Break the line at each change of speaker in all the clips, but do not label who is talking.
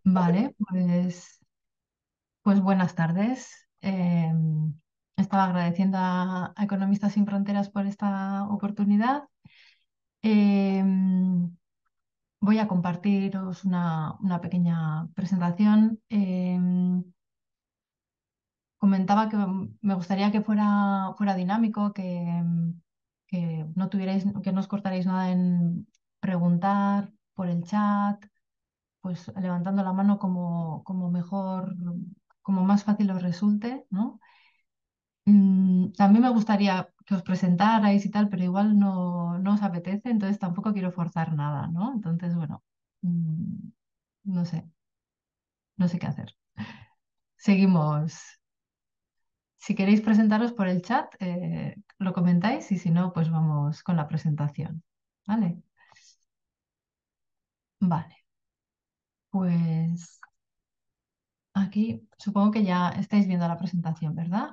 Vale, pues buenas tardes. Estaba agradeciendo a Economistas Sin Fronteras por esta oportunidad. Em, Voy a compartiros una pequeña presentación. Comentaba que me gustaría que fuera dinámico, que no tuvierais, que no os cortarais nada en preguntar por el chat, pues levantando la mano como mejor, como más fácil os resulte, ¿no? También me gustaría que os presentarais y tal, pero igual no os apetece, entonces tampoco quiero forzar nada, ¿no? Entonces, bueno, mm, no sé, no sé qué hacer. Seguimos. Si queréis presentaros por el chat, lo comentáis y si no, pues vamos con la presentación. ¿Vale? Vale, pues aquí supongo que ya estáis viendo la presentación, ¿verdad?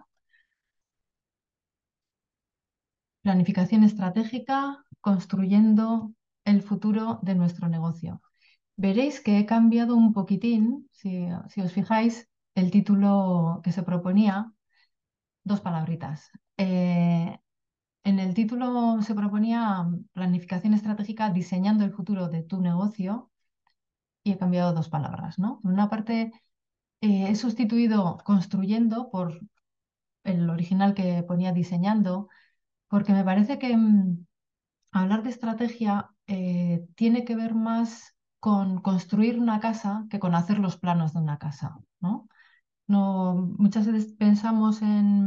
Planificación estratégica, construyendo el futuro de nuestro negocio. Veréis que he cambiado un poquitín, si os fijáis, el título que se proponía, dos palabritas. En el título se proponía planificación estratégica diseñando el futuro de tu negocio y he cambiado dos palabras, ¿no? Por una parte, he sustituido construyendo por el original que ponía diseñando, porque me parece que hablar de estrategia tiene que ver más con construir una casa que con hacer los planos de una casa, ¿no? No, muchas veces pensamos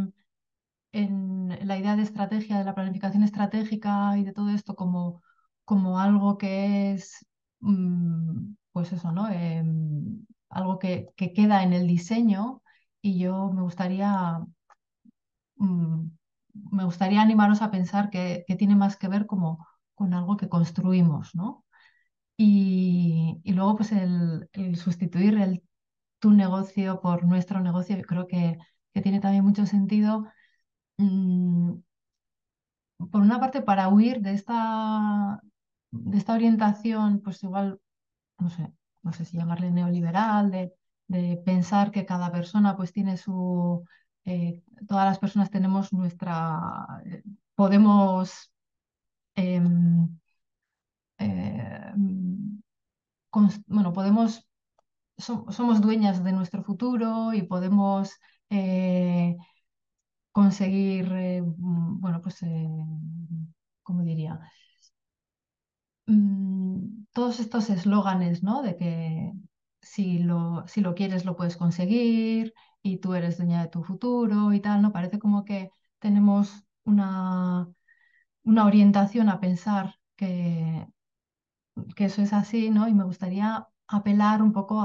en la idea de estrategia, de la planificación estratégica y de todo esto como algo que es, pues eso, ¿no? Algo que queda en el diseño y yo mm, me gustaría animaros a pensar que tiene más que ver como con algo que construimos, ¿no? Y luego, pues el sustituir el tu negocio por nuestro negocio, yo creo que tiene también mucho sentido. mm, por una parte, para huir de esta orientación, pues igual, no sé, no sé si llamarle neoliberal, de pensar que cada persona pues tiene todas las personas tenemos podemos, em, em, bueno, somos dueñas de nuestro futuro y podemos eh, conseguir, bueno, pues, ¿cómo diría? Todos estos eslóganes, ¿no? De que si lo quieres lo puedes conseguir y tú eres dueña de tu futuro y tal, ¿no? Parece como que tenemos una orientación a pensar que eso es así, ¿no? Y me gustaría apelar un poco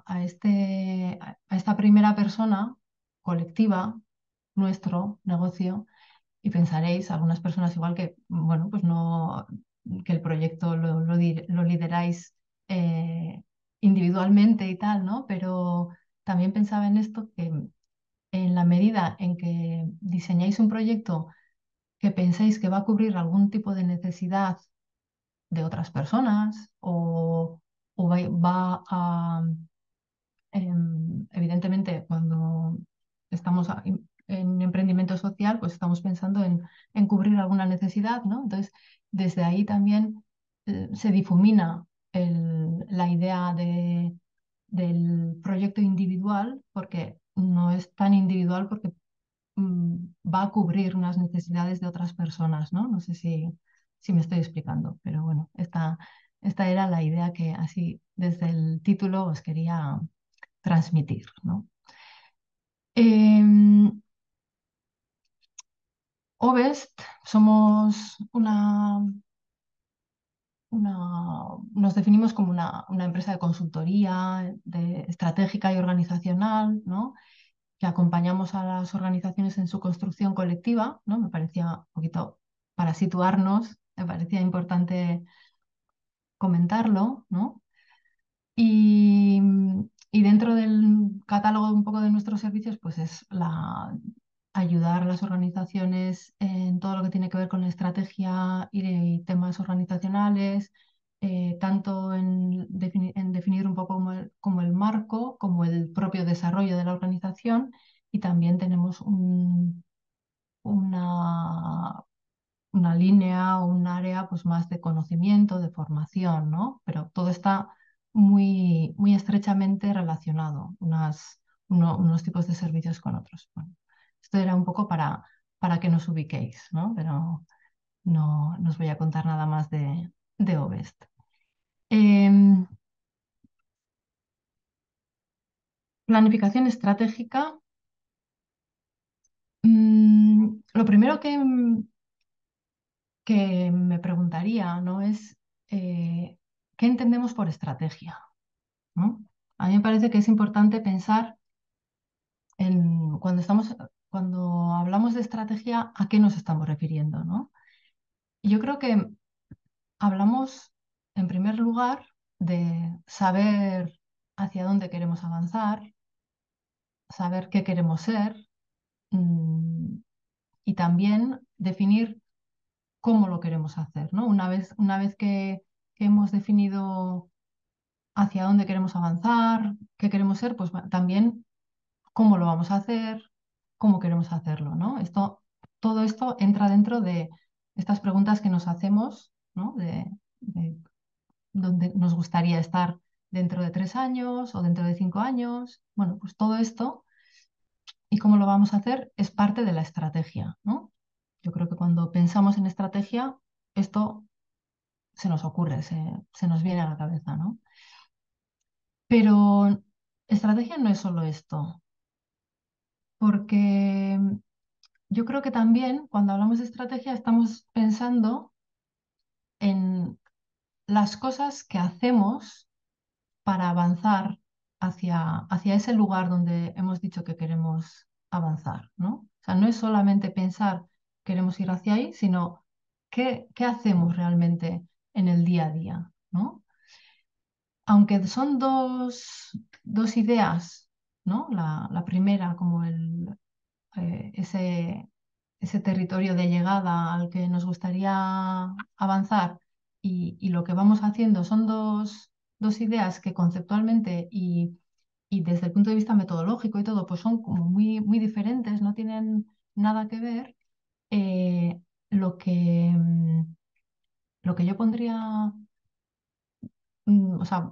a esta primera persona colectiva, nuestro negocio, y pensaréis, algunas personas igual que, bueno, pues no, que el proyecto lo lideráis individualmente y tal, ¿no? Pero también pensaba en esto, que en la medida en que diseñáis un proyecto que pensáis que va a cubrir algún tipo de necesidad de otras personas o va a, evidentemente, cuando estamos en emprendimiento social, pues estamos pensando en cubrir alguna necesidad, ¿no? Entonces, desde ahí también se difumina la idea del proyecto individual, porque no es tan individual porque va a cubrir unas necesidades de otras personas, ¿no? No sé si me estoy explicando, pero bueno, esta era la idea que así desde el título os quería transmitir, ¿no? Em, Ovest somos nos definimos como una empresa de consultoría estratégica y organizacional, ¿no? Que acompañamos a las organizaciones en su construcción colectiva, ¿no? Me parecía un poquito para situarnos, me parecía importante comentarlo, ¿no? Y, y dentro del catálogo un poco de nuestros servicios, pues es ayudar a las organizaciones en todo lo que tiene que ver con la estrategia y temas organizacionales, tanto en definir un poco como el marco, como el propio desarrollo de la organización, y también tenemos una, una línea o un área pues, más de conocimiento, de formación, ¿no? Pero todo está muy, muy estrechamente relacionado, unos tipos de servicios con otros. Bueno, esto era un poco para que nos ubiquéis, ¿no? Pero no os voy a contar nada más de Ovest. Em, Planificación estratégica. Lo primero que me preguntaría, ¿no? Es ¿qué entendemos por estrategia? ¿No? A mí me parece que es importante pensar en cuando hablamos de estrategia, ¿a qué nos estamos refiriendo, ¿no? Y yo creo que hablamos, en primer lugar, de saber hacia dónde queremos avanzar, saber qué queremos ser, mm, y también definir cómo lo queremos hacer, ¿no? Una vez que hemos definido hacia dónde queremos avanzar, qué queremos ser, pues también cómo lo vamos a hacer, cómo queremos hacerlo, ¿no? Todo esto entra dentro de estas preguntas que nos hacemos, ¿no? De dónde nos gustaría estar dentro de 3 años o dentro de 5 años. Bueno, pues todo esto y cómo lo vamos a hacer es parte de la estrategia, ¿no? Yo creo que cuando pensamos en estrategia, esto se nos ocurre, se nos viene a la cabeza, ¿no? Pero estrategia no es solo esto, porque yo creo que también cuando hablamos de estrategia estamos pensando en las cosas que hacemos para avanzar hacia ese lugar donde hemos dicho que queremos avanzar, ¿no? O sea, no es solamente pensar queremos ir hacia ahí, sino qué hacemos realmente en el día a día, ¿no? Aunque son dos ideas, ¿no? La primera como ese, ese territorio de llegada al que nos gustaría avanzar y lo que vamos haciendo son dos ideas que conceptualmente y desde el punto de vista metodológico y todo, pues son como muy, muy diferentes, no tienen nada que ver. eh, lo que, mm, lo que yo pondría, o sea,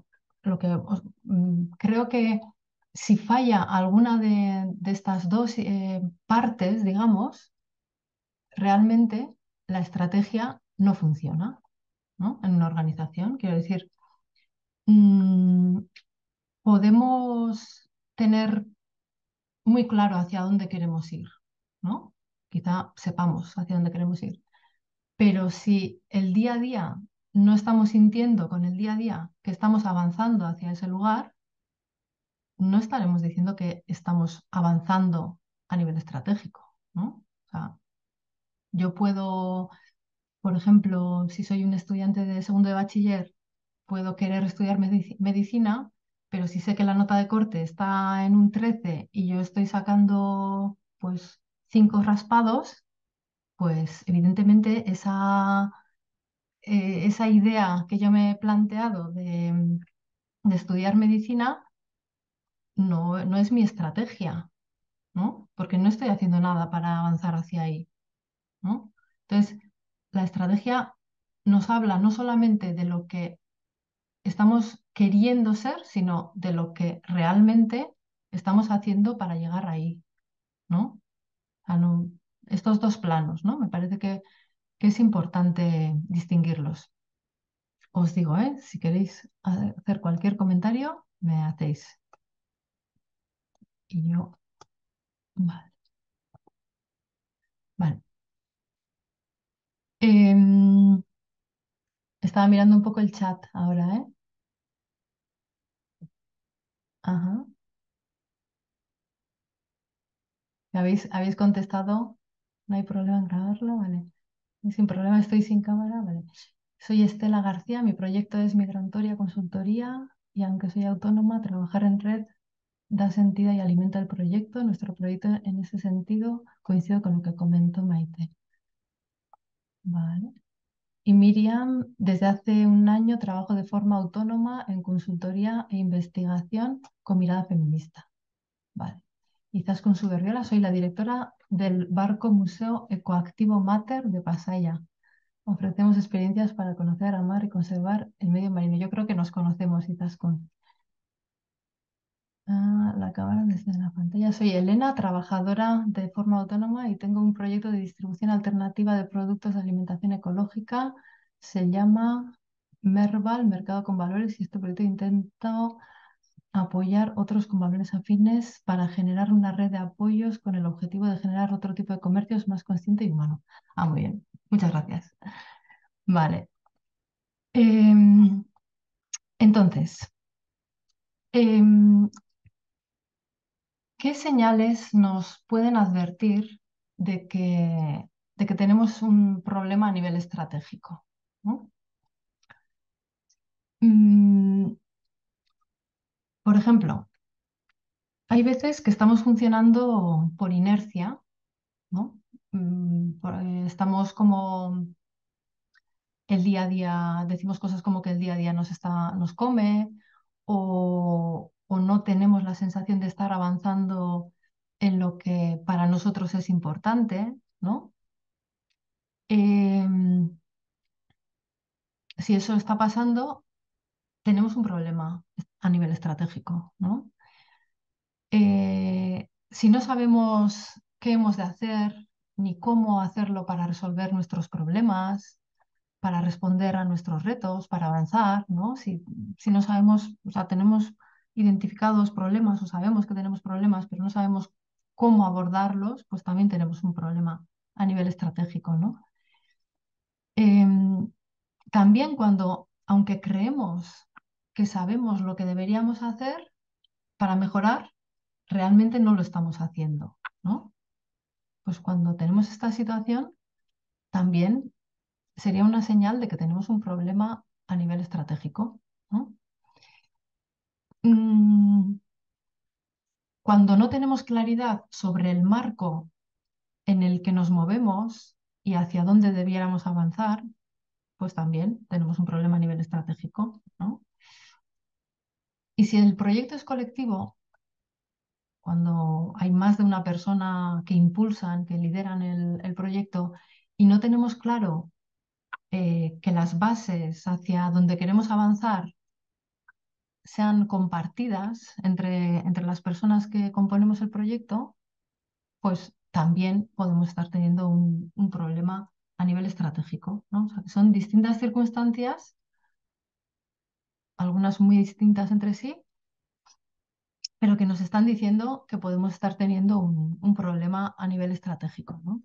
creo que si falla alguna de estas dos partes, digamos, realmente la estrategia no funciona, ¿no? En una organización. Quiero decir, mm, podemos tener muy claro hacia dónde queremos ir, ¿no? Quizá sepamos hacia dónde queremos ir, pero si el día a día no estamos sintiendo con el día a día que estamos avanzando hacia ese lugar, no estaremos diciendo que estamos avanzando a nivel estratégico, ¿no? O sea, yo puedo, por ejemplo, si soy un estudiante de segundo de bachiller, puedo querer estudiar medicina, pero si sé que la nota de corte está en un 13 y yo estoy sacando pues 5 raspados, pues evidentemente esa idea que yo me he planteado de estudiar medicina no es mi estrategia, ¿no? Porque no estoy haciendo nada para avanzar hacia ahí, ¿no? Entonces, la estrategia nos habla no solamente de lo que estamos queriendo ser, sino de lo que realmente estamos haciendo para llegar ahí, ¿no? O sea, estos dos planos, ¿no? Me parece que es importante distinguirlos. Os digo, si queréis hacer cualquier comentario, me hacéis. Y yo, vale, vale. Em, Estaba mirando un poco el chat ahora, ¿eh? Ajá. ¿Habéis contestado? No hay problema en grabarlo, vale. Sin problema, estoy sin cámara, vale. Soy Estela García, mi proyecto es Migrantoria Consultoría y aunque soy autónoma, trabajar en red da sentido y alimenta el proyecto. Nuestro proyecto en ese sentido coincido con lo que comentó Maite. Vale. Y Miriam, desde hace un año trabajo de forma autónoma en consultoría e investigación con mirada feminista. Vale. Izaskun Suberriola, soy la directora del Barco Museo Ecoactivo Mater de Pasaia. Ofrecemos experiencias para conocer, amar y conservar el medio marino. Yo creo que nos conocemos, Izaskun. La cámara desde la pantalla. Soy Elena, trabajadora de forma autónoma y tengo un proyecto de distribución alternativa de productos de alimentación ecológica. Se llama Merval, Mercado con Valores, y este proyecto intento apoyar otros con valores afines para generar una red de apoyos con el objetivo de generar otro tipo de comercios más consciente y humano. Muy bien. Muchas gracias. Vale. Em, entonces, em, ¿qué señales nos pueden advertir de que tenemos un problema a nivel estratégico? ¿No? Mm, por ejemplo, hay veces que estamos funcionando por inercia, ¿no? Estamos como el día a día, decimos cosas como que el día a día nos come, o no tenemos la sensación de estar avanzando en lo que para nosotros es importante, ¿no? Em, si eso está pasando, tenemos un problema a nivel estratégico, ¿no? Si no sabemos qué hemos de hacer ni cómo hacerlo para resolver nuestros problemas, para responder a nuestros retos, para avanzar, ¿no? Si no sabemos, o sea, tenemos identificados problemas o sabemos que tenemos problemas, pero no sabemos cómo abordarlos, pues también tenemos un problema a nivel estratégico, ¿no? Em, También cuando, aunque creemos que sabemos lo que deberíamos hacer para mejorar, realmente no lo estamos haciendo, ¿no? Pues cuando tenemos esta situación, también sería una señal de que tenemos un problema a nivel estratégico, ¿no? Mm, Cuando no tenemos claridad sobre el marco en el que nos movemos y hacia dónde debiéramos avanzar, pues también tenemos un problema a nivel estratégico, ¿no? Y si el proyecto es colectivo, cuando hay más de una persona que impulsan, que lideran el proyecto y no tenemos claro que las bases hacia donde queremos avanzar sean compartidas entre las personas que componemos el proyecto, pues también podemos estar teniendo un problema a nivel estratégico, ¿no? O sea, que son distintas circunstancias, algunas muy distintas entre sí, pero que nos están diciendo que podemos estar teniendo un problema a nivel estratégico, ¿no?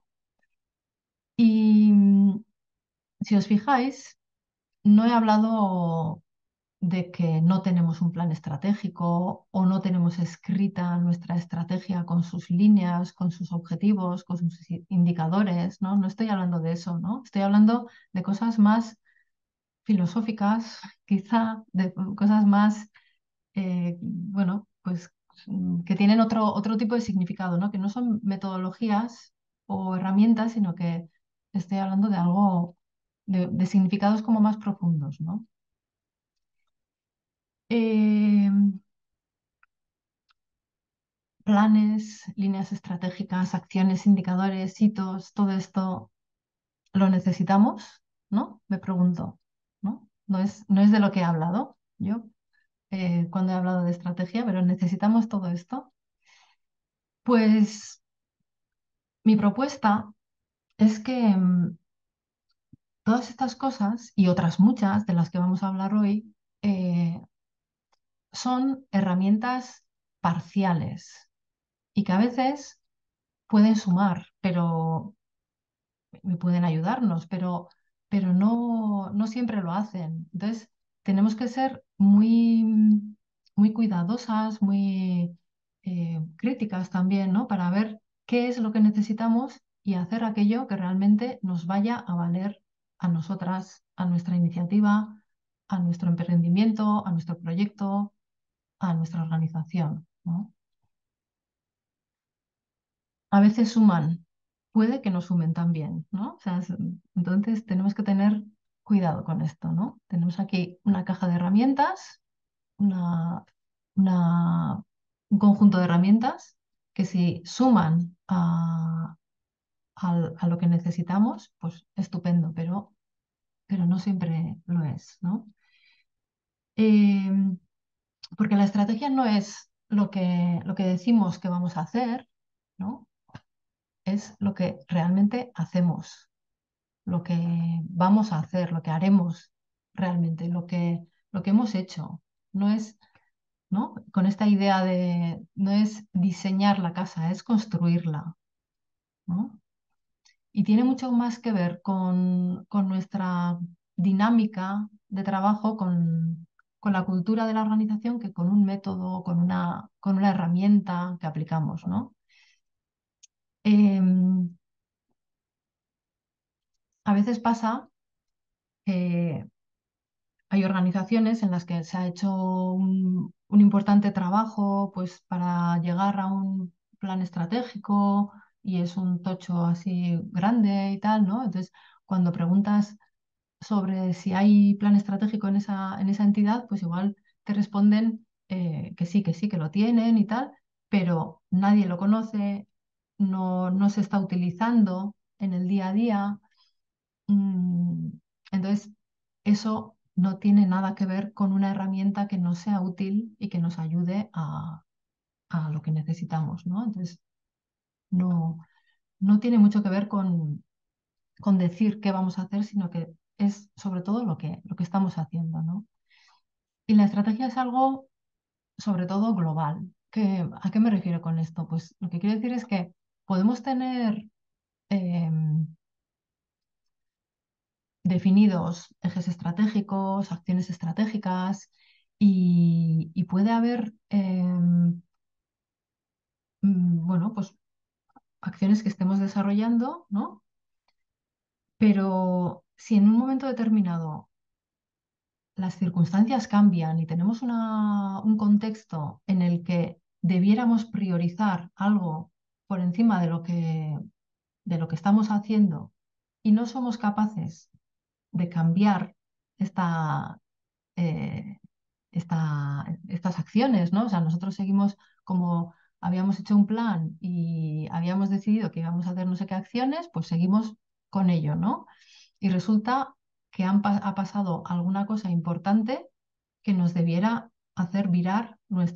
Y si os fijáis, no he hablado de que no tenemos un plan estratégico o no tenemos escrita nuestra estrategia con sus líneas, con sus objetivos, con sus indicadores, ¿no? No estoy hablando de eso, ¿no? Estoy hablando de cosas más filosóficas, quizá, de cosas más, bueno, pues que tienen otro tipo de significado, ¿no? Que no son metodologías o herramientas, sino que estoy hablando de algo, de significados como más profundos, ¿no? Eh, Planes, líneas estratégicas, acciones, indicadores, hitos, todo esto lo necesitamos, ¿no? Me pregunto, ¿no? No es de lo que he hablado yo cuando he hablado de estrategia, pero necesitamos todo esto. Pues mi propuesta es que todas estas cosas y otras muchas de las que vamos a hablar hoy son herramientas parciales y que a veces pueden sumar, pero pueden ayudarnos, pero no siempre lo hacen. Entonces, tenemos que ser muy cuidadosas, muy críticas también, ¿no? Para ver qué es lo que necesitamos y hacer aquello que realmente nos vaya a valer a nosotras, a nuestra iniciativa, a nuestro emprendimiento, a nuestro proyecto, a nuestra organización, ¿no? A veces suman, puede que no sumen también, ¿no? O sea, entonces tenemos que tener cuidado con esto, ¿no? Tenemos aquí una caja de herramientas, una, una- un conjunto de herramientas que si suman a lo que necesitamos, pues estupendo, pero no siempre lo es, ¿no? Em, Porque la estrategia no es lo que decimos que vamos a hacer, ¿no? Es lo que realmente hacemos, lo que vamos a hacer, lo que haremos realmente, lo que hemos hecho. No es, ¿no? Con esta idea de, no es diseñar la casa, es construirla, ¿no? Y tiene mucho más que ver con nuestra dinámica de trabajo, con la cultura de la organización, que con un método, con una herramienta que aplicamos, ¿no? Em, a veces pasa que hay organizaciones en las que se ha hecho un importante trabajo pues, para llegar a un plan estratégico y es un tocho así grande y tal, ¿no? Entonces, cuando preguntas sobre si hay plan estratégico en esa entidad, pues igual te responden que sí, que lo tienen y tal, pero nadie lo conoce, no se está utilizando en el día a día. Mm, Entonces, eso no tiene nada que ver con una herramienta que nos sea útil y que nos ayude a lo que necesitamos, ¿no? Entonces, no, no tiene mucho que ver con decir qué vamos a hacer, sino que es sobre todo lo que estamos haciendo, ¿no? Y la estrategia es algo sobre todo global. ¿A qué me refiero con esto? Pues lo que quiero decir es que podemos tener definidos ejes estratégicos, acciones estratégicas y puede haber, bueno, pues acciones que estemos desarrollando, ¿no? Pero si en un momento determinado las circunstancias cambian y tenemos un contexto en el que debiéramos priorizar algo por encima de lo que estamos haciendo y no somos capaces de cambiar esta, eh, estas acciones, ¿no? O sea, nosotros seguimos como habíamos hecho un plan y habíamos decidido que íbamos a hacer no sé qué acciones, pues seguimos con ello, ¿no? Y resulta que ha pasado alguna cosa importante que nos debiera hacer virar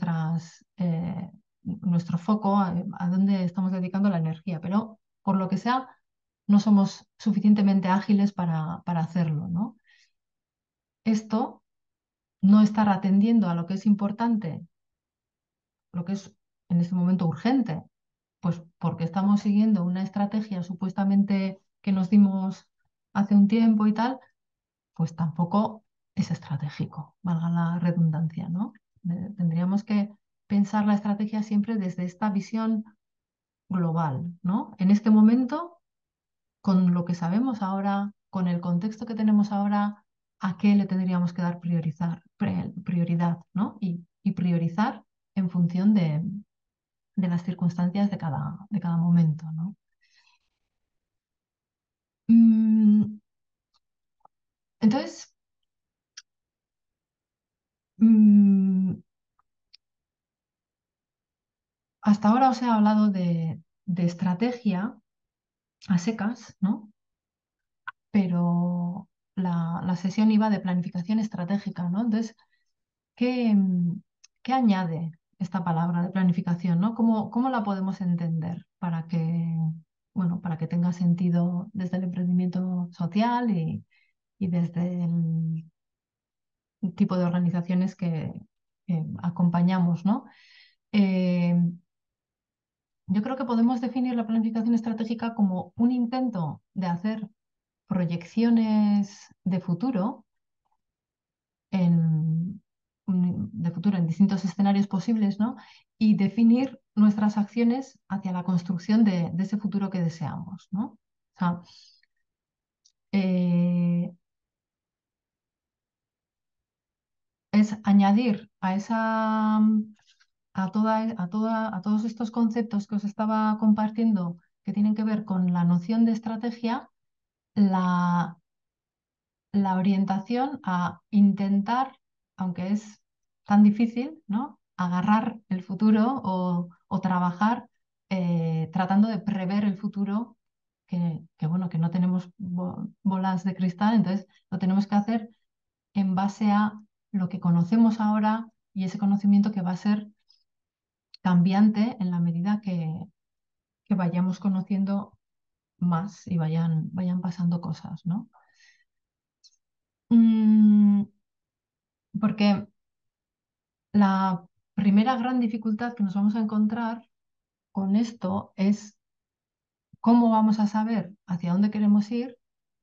nuestro foco a dónde estamos dedicando la energía, pero por lo que sea, no somos suficientemente ágiles para hacerlo, ¿no? Esto no estar atendiendo a lo que es importante, lo que es en este momento urgente, pues porque estamos siguiendo una estrategia supuestamente que nos dimos hace un tiempo y tal, pues tampoco es estratégico, valga la redundancia, ¿no? Tendríamos que pensar la estrategia siempre desde esta visión global, ¿no? En este momento, con lo que sabemos ahora, con el contexto que tenemos ahora, ¿a qué le tendríamos que dar prioridad, ¿no? Y priorizar en función de las circunstancias de cada momento, ¿no? Mm, entonces, mm, hasta ahora os he hablado de estrategia a secas, ¿no? Pero la sesión iba de planificación estratégica, ¿no? Entonces, ¿qué, qué añade esta palabra de planificación, ¿no? Cómo la podemos entender bueno, para que tenga sentido desde el emprendimiento social y desde el tipo de organizaciones que acompañamos, ¿no? Eh, yo creo que podemos definir la planificación estratégica como un intento de hacer proyecciones de futuro de futuro en distintos escenarios posibles, ¿no? Y definir nuestras acciones hacia la construcción de ese futuro que deseamos, ¿no? O sea, eh, es añadir a todos estos conceptos que os estaba compartiendo que tienen que ver con la noción de estrategia, la la orientación a intentar, aunque es tan difícil, ¿no? Agarrar el futuro o trabajar tratando de prever el futuro, bueno, que no tenemos bolas de cristal, entonces lo tenemos que hacer en base a lo que conocemos ahora y ese conocimiento que va a ser cambiante en la medida que vayamos conociendo más y vayan pasando cosas, ¿no? Mm, porque la primera gran dificultad que nos vamos a encontrar con esto es cómo vamos a saber hacia dónde queremos ir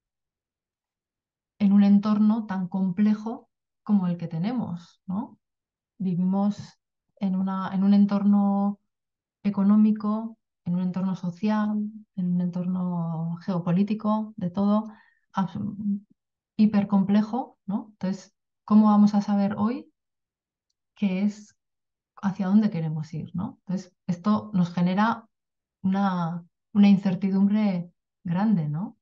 en un entorno tan complejo como el que tenemos, ¿no? Vivimos en un entorno económico, en un entorno social, en un entorno geopolítico, de todo, hipercomplejo, ¿no? Entonces, ¿cómo vamos a saber hoy qué es hacia dónde queremos ir, ¿no? Entonces, esto nos genera una incertidumbre grande, ¿no?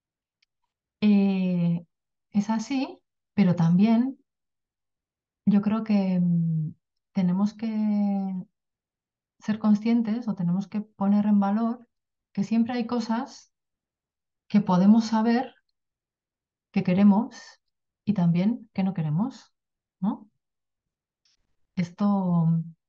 Eh, es así, pero también yo creo que tenemos que ser conscientes o tenemos que poner en valor que siempre hay cosas que podemos saber que queremos y también que no queremos, ¿no? Esto,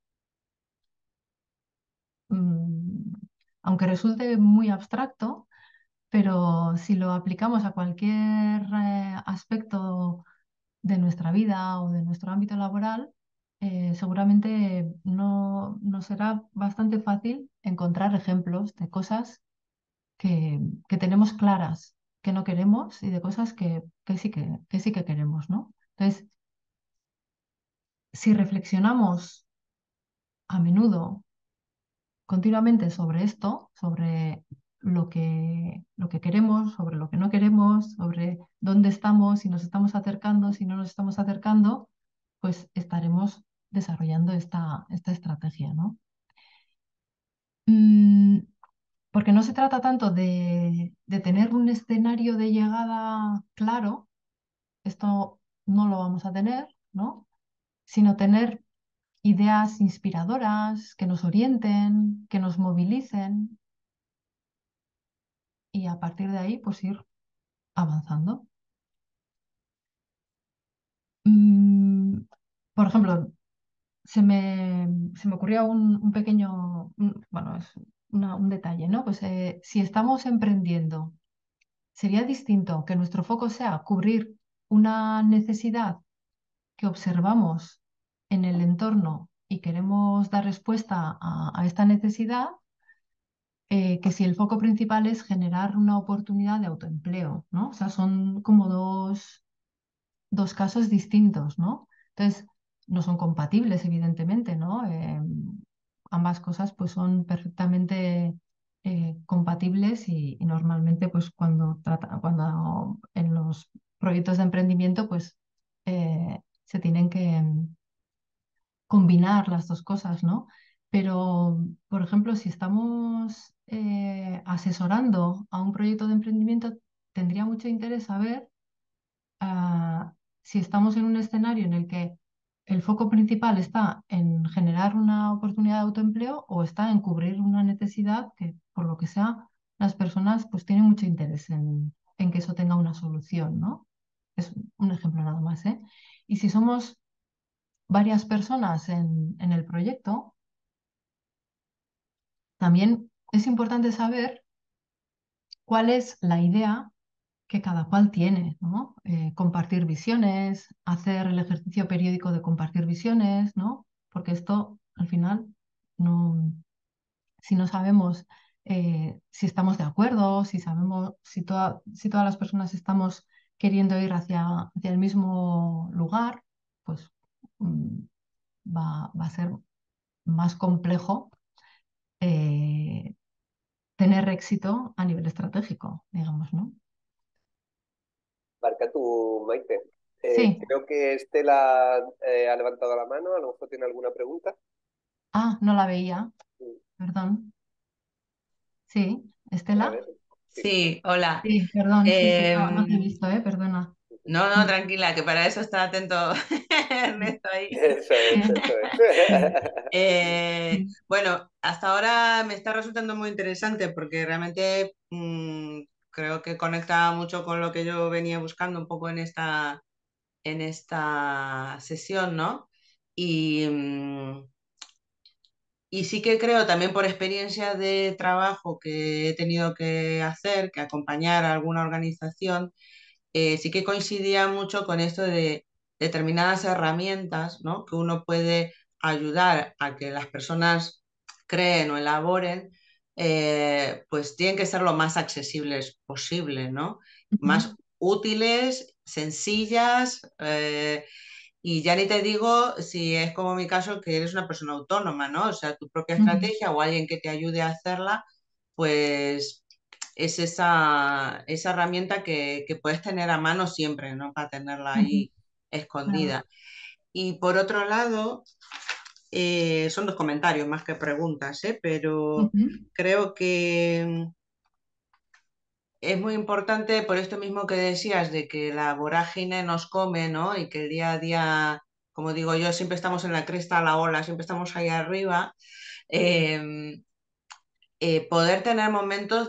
mm, aunque resulte muy abstracto, pero si lo aplicamos a cualquier aspecto de nuestra vida o de nuestro ámbito laboral, seguramente no nos será bastante fácil encontrar ejemplos de cosas que tenemos claras que no queremos y de cosas que sí que queremos, ¿no? Entonces, si reflexionamos a menudo, continuamente sobre esto, sobre lo que queremos, sobre lo que no queremos, sobre dónde estamos, si nos estamos acercando, si no nos estamos acercando, pues estaremos desarrollando esta estrategia, ¿no? Mm, porque no se trata tanto de tener un escenario de llegada claro, esto no lo vamos a tener, ¿no? Sino tener ideas inspiradoras que nos orienten, que nos movilicen y a partir de ahí pues ir avanzando. Mm, por ejemplo, se me ocurrió un pequeño, bueno, es un detalle, ¿no? Pues si estamos emprendiendo, sería distinto que nuestro foco sea cubrir una necesidad que observamos en el entorno y queremos dar respuesta a esta necesidad, que si el foco principal es generar una oportunidad de autoempleo, ¿no? O sea, son como dos casos distintos, ¿no? Entonces, no son compatibles, evidentemente, ¿no? Ambas cosas pues son perfectamente compatibles y normalmente pues cuando en los proyectos de emprendimiento pues se tienen que combinar las dos cosas, ¿no? Pero, por ejemplo, si estamos asesorando a un proyecto de emprendimiento, tendría mucho interés saber ah, si estamos en un escenario en el que el foco principal está en generar una oportunidad de autoempleo o está en cubrir una necesidad que, por lo que sea, las personas pues tienen mucho interés en que eso tenga una solución, ¿no? Es un ejemplo nada más, ¿eh? Y si somos varias personas en el proyecto, también es importante saber cuál es la idea que cada cual tiene, ¿no? Compartir visiones, hacer el ejercicio periódico de compartir visiones, ¿no? Porque esto, al final, no, si no sabemos si estamos de acuerdo, si sabemos, si todas las personas estamos queriendo ir hacia el mismo lugar, pues mm, va a ser más complejo eh, tener éxito a nivel estratégico, digamos, ¿no?
Marca tu Maite.
Sí.
Creo que Estela ha levantado la mano, a lo mejor tiene alguna pregunta.
Ah, no la veía,
Mm,
perdón. Sí,
pues a
Estela.
ver, sí.
Sí, hola.
Sí, perdón, sí, sí, no, no te he
Em,
visto, perdona.
No, no, tranquila, que para eso está atento Ernesto ahí.
Eso es,
Sí,
eso es.
Bueno, hasta ahora me está resultando muy interesante porque realmente creo que conecta mucho con lo que yo venía buscando un poco en esta sesión, ¿no? Y, y sí que creo también por experiencia de trabajo que he tenido que hacer, que acompañar a alguna organización, sí que coincidía mucho con esto de determinadas herramientas, ¿no? Que uno puede ayudar a que las personas creen o elaboren, pues tienen que ser lo más accesibles posible, ¿no?
ujú,
Más útiles, sencillas, y ya ni te digo si es como mi caso, que eres una persona autónoma, ¿no? O sea, tu propia
ujú,
estrategia o alguien que te ayude a hacerla, pues es esa herramienta que puedes tener a mano siempre, ¿no? Para tenerla
ujú,
ahí
claro,
escondida. Y por otro lado, son dos comentarios más que preguntas, ¿eh? Pero
ujú,
creo que es muy importante por esto mismo que decías, de que la vorágine nos come, ¿no? Y que el día a día, como digo yo, siempre estamos en la cresta a la ola, siempre estamos ahí arriba. eh, Poder tener momentos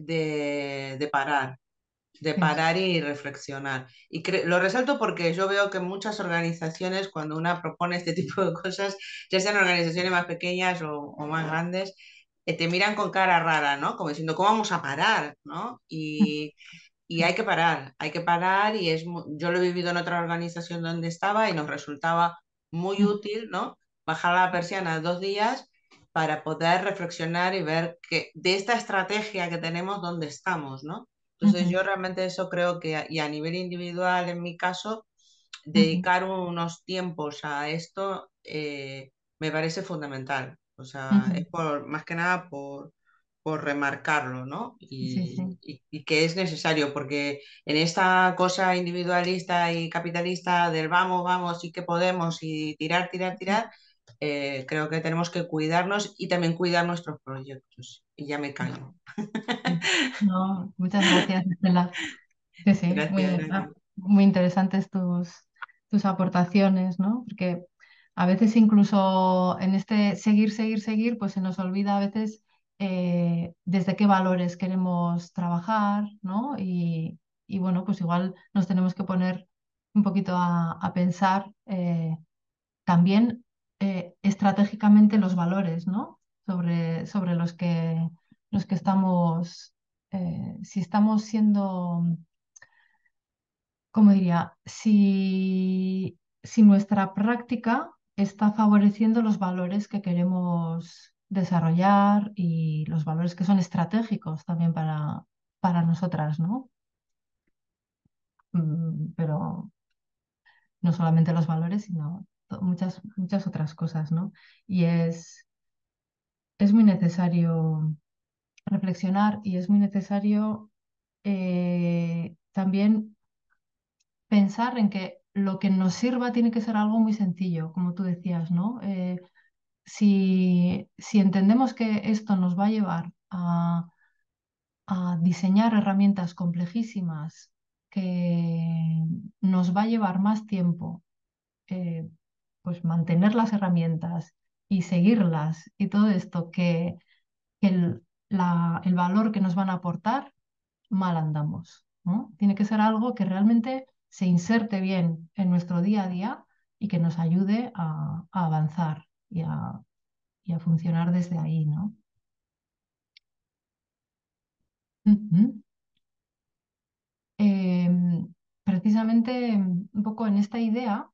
de
sí,
parar y reflexionar. Y lo resalto porque yo veo que muchas organizaciones, cuando una propone este tipo de cosas, ya sean organizaciones más pequeñas o más grandes, te miran con cara rara, ¿no? Como diciendo, ¿cómo vamos a parar? ¿No? Y hay que parar y yo lo he vivido en otra organización donde estaba y nos resultaba muy
ujú,
útil, ¿no? Bajar la persiana 2 días para poder reflexionar y ver que de esta estrategia que tenemos, dónde estamos, ¿no? Entonces
ujú,
yo realmente eso creo que, y a nivel individual en mi caso,
ujú,
dedicar unos tiempos a esto me parece fundamental. O sea,
ujú.
es más que nada por remarcarlo, ¿no?
Sí, sí.
Y que es necesario, porque en esta cosa individualista y capitalista del vamos, vamos, sí que podemos y tirar, tirar, tirar, creo que tenemos que cuidarnos y también cuidar nuestros proyectos. Y ya me callo.
Sí. No, muchas gracias, Estela. Sí, sí,
Gracias, gracias.
muy interesantes tus aportaciones, ¿no? Porque a veces incluso en este seguir, seguir, seguir, pues se nos olvida a veces desde qué valores queremos trabajar, ¿no? Y bueno, pues igual nos tenemos que poner un poquito a pensar también estratégicamente los valores, ¿no? Sobre los que estamos, si estamos siendo, ¿cómo diría? Si nuestra práctica está favoreciendo los valores que queremos desarrollar y los valores que son estratégicos también para nosotras, ¿no? Pero no solamente los valores, sino muchas, muchas otras cosas, ¿no? Y es muy necesario reflexionar y es muy necesario también pensar en que lo que nos sirva tiene que ser algo muy sencillo, como tú decías, ¿no? Si entendemos que esto nos va a llevar a diseñar herramientas complejísimas, que nos va a llevar más tiempo, eh, pues mantener las herramientas y seguirlas y todo esto que el valor que nos van a aportar, mal andamos, ¿no? Tiene que ser algo que realmente se inserte bien en nuestro día a día y que nos ayude a avanzar y a funcionar desde ahí, ¿no? Ujú. Precisamente un poco en esta idea,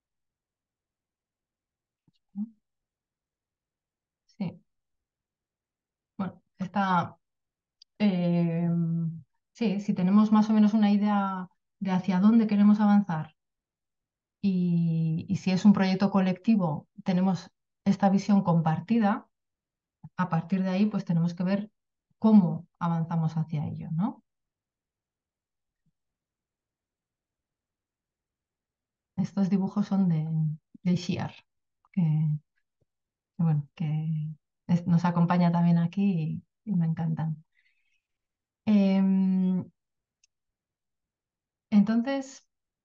¿no? Sí, bueno, sí, si tenemos más o menos una idea de hacia dónde queremos avanzar y si es un proyecto colectivo, tenemos esta visión compartida, a partir de ahí pues tenemos que ver cómo avanzamos hacia ello, ¿no? Estos dibujos son de Shiar, que, bueno, nos acompaña también aquí y me encantan. Em, entonces,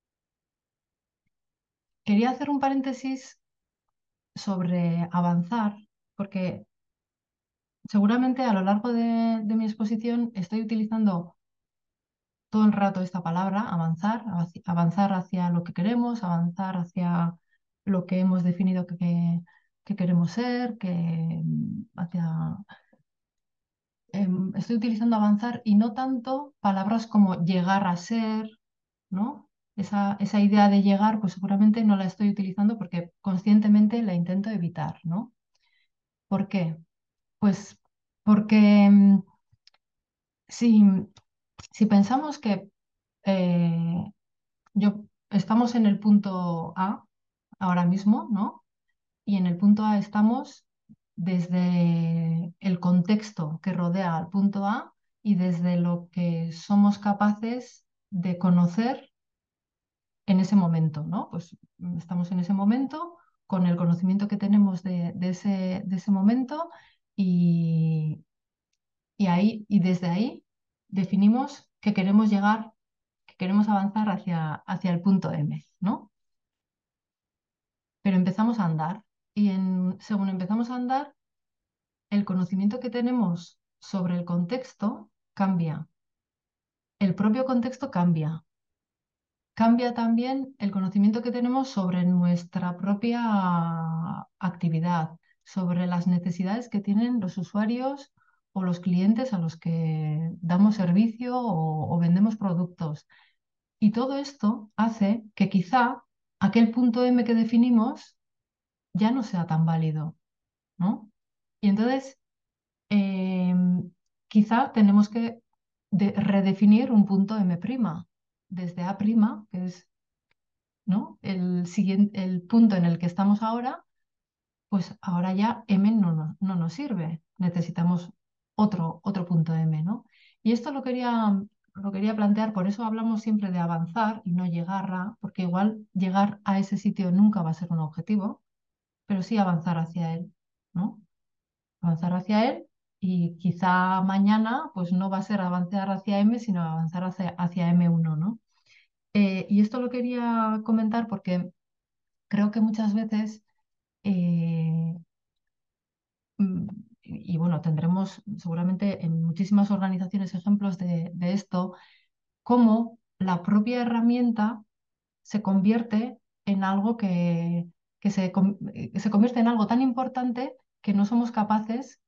quería hacer un paréntesis sobre avanzar, porque seguramente a lo largo de mi exposición estoy utilizando todo el rato esta palabra, avanzar, avanzar hacia lo que queremos, avanzar hacia lo que hemos definido que queremos ser, hacia... estoy utilizando avanzar y no tanto palabras como llegar a ser, ¿no? Esa idea de llegar, pues seguramente no la estoy utilizando porque conscientemente la intento evitar, ¿no? ¿Por qué? Pues porque si, si pensamos que eh, estamos en el punto A ahora mismo, ¿no? Y en el punto A estamos desde el contexto que rodea al punto A y desde lo que somos capaces de conocer en ese momento, ¿no? Pues estamos en ese momento con el conocimiento que tenemos de ese momento y, y desde ahí definimos que queremos llegar, que queremos avanzar hacia el punto M, ¿no? Pero empezamos a andar y según empezamos a andar, el conocimiento que tenemos sobre el contexto cambia, el propio contexto cambia. Cambia también el conocimiento que tenemos sobre nuestra propia actividad, sobre las necesidades que tienen los usuarios o los clientes a los que damos servicio o vendemos productos. Y todo esto hace que quizá aquel punto M que definimos ya no sea tan válido, ¿no? Y entonces, quizá tenemos que redefinir un punto M', desde A', que es, ¿no? El punto en el que estamos ahora, pues ahora ya M no nos sirve. Necesitamos otro punto M, ¿no? Y esto lo quería plantear, por eso hablamos siempre de avanzar y no llegar a, porque igual llegar a ese sitio nunca va a ser un objetivo, pero sí avanzar hacia él, ¿no? Avanzar hacia él y quizá mañana pues no va a ser avanzar hacia M, sino avanzar hacia M1, ¿no? Y esto lo quería comentar porque creo que muchas veces, eh, mm, y bueno, tendremos seguramente en muchísimas organizaciones ejemplos de esto, cómo la propia herramienta se convierte en algo que se convierte en algo tan importante que no somos capaces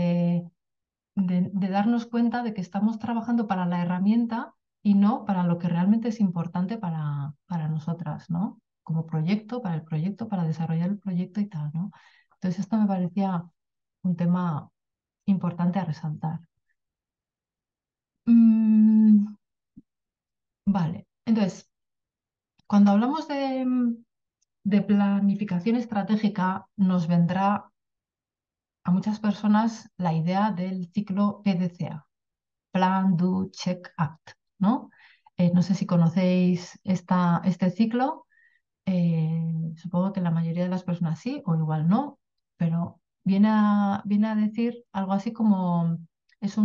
de darnos cuenta de que estamos trabajando para la herramienta y no para lo que realmente es importante para nosotras, ¿no? Como proyecto, para desarrollar el proyecto y tal, ¿no? Entonces esto me parecía un tema importante a resaltar. Mm, vale, entonces, cuando hablamos de planificación estratégica, nos vendrá a muchas personas la idea del ciclo PDCA, Plan, Do, Check, Act, ¿no? No sé si conocéis este ciclo, supongo que la mayoría de las personas sí, o igual no, pero viene a decir algo así como es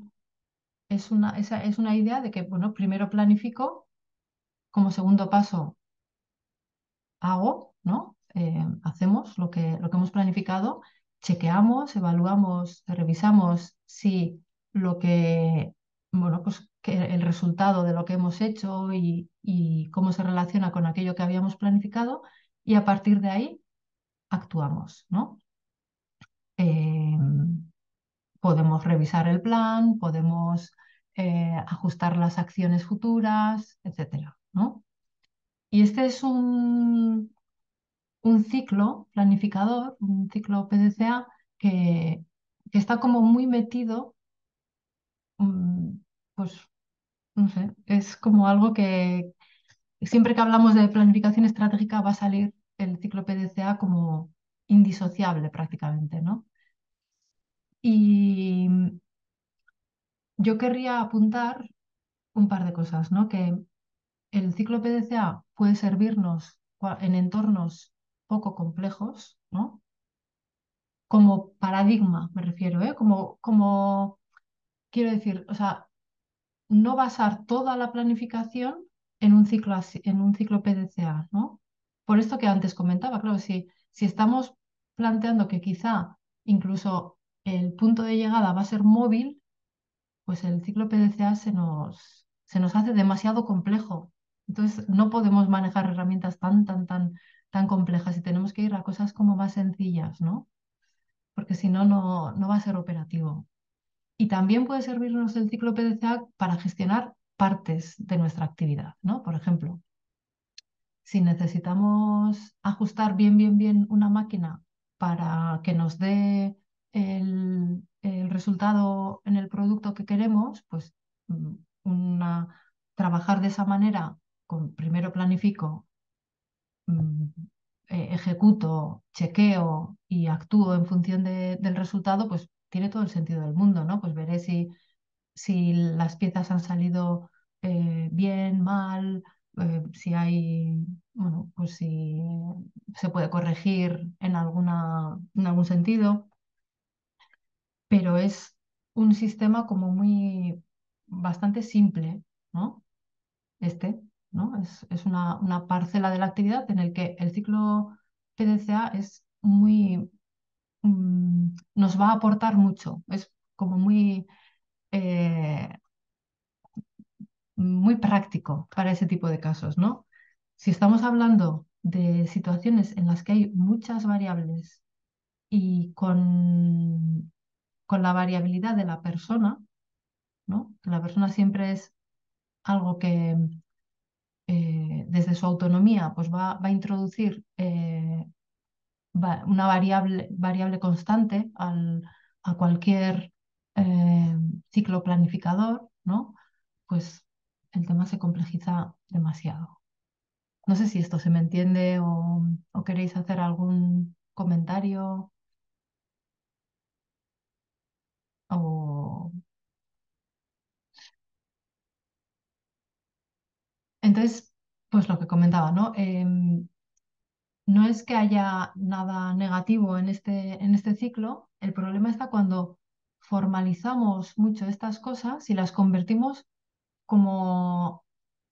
es una idea de que, bueno, primero planifico, como segundo paso hago, ¿no? Hacemos lo que hemos planificado, chequeamos, evaluamos, revisamos si lo que, bueno, pues que el resultado de lo que hemos hecho y cómo se relaciona con aquello que habíamos planificado y a partir de ahí actuamos, ¿no? Eh, Podemos revisar el plan, podemos ajustar las acciones futuras, etcétera, ¿no? Y este es un ciclo planificador, un ciclo PDCA que está como muy metido, mm, pues no sé, es como algo que siempre que hablamos de planificación estratégica va a salir el ciclo PDCA como indisociable prácticamente, ¿no? Y yo querría apuntar un par de cosas, ¿no? Que el ciclo PDCA puede servirnos en entornos poco complejos, ¿no? Como paradigma, me refiero, ¿eh? Quiero decir, o sea, no basar toda la planificación en un ciclo en un ciclo PDCA, ¿no? por esto que antes comentaba, claro, si estamos planteando que quizá incluso el punto de llegada va a ser móvil, pues el ciclo PDCA se nos hace demasiado complejo. Entonces, no podemos manejar herramientas tan complejas y tenemos que ir a cosas como más sencillas, ¿no? Porque si no, no va a ser operativo. Y también puede servirnos el ciclo PDCA para gestionar partes de nuestra actividad, ¿no? Por ejemplo, si necesitamos ajustar bien una máquina para que nos dé el resultado en el producto que queremos, pues mm, trabajar de esa manera, primero planifico, mm, ejecuto, chequeo y actúo en función del resultado, pues tiene todo el sentido del mundo, ¿no? Pues veré si las piezas han salido bien, mal, si hay, bueno, pues si se puede corregir en algún sentido, pero es un sistema como bastante simple, ¿no? Este, ¿no? Es una parcela de la actividad en el que el ciclo PDCA es nos va a aportar mucho, es como eh, muy práctico para ese tipo de casos, ¿no? Si estamos hablando de situaciones en las que hay muchas variables y con la variabilidad de la persona, ¿no? La persona siempre es algo que desde su autonomía pues va a introducir una variable constante a cualquier eh, ciclo planificador, ¿no? Pues el tema se complejiza demasiado. No sé si esto se me entiende o queréis hacer algún comentario o... Entonces, pues lo que comentaba, ¿no? No es que haya nada negativo en este ciclo, el problema está cuando formalizamos mucho estas cosas y las convertimos como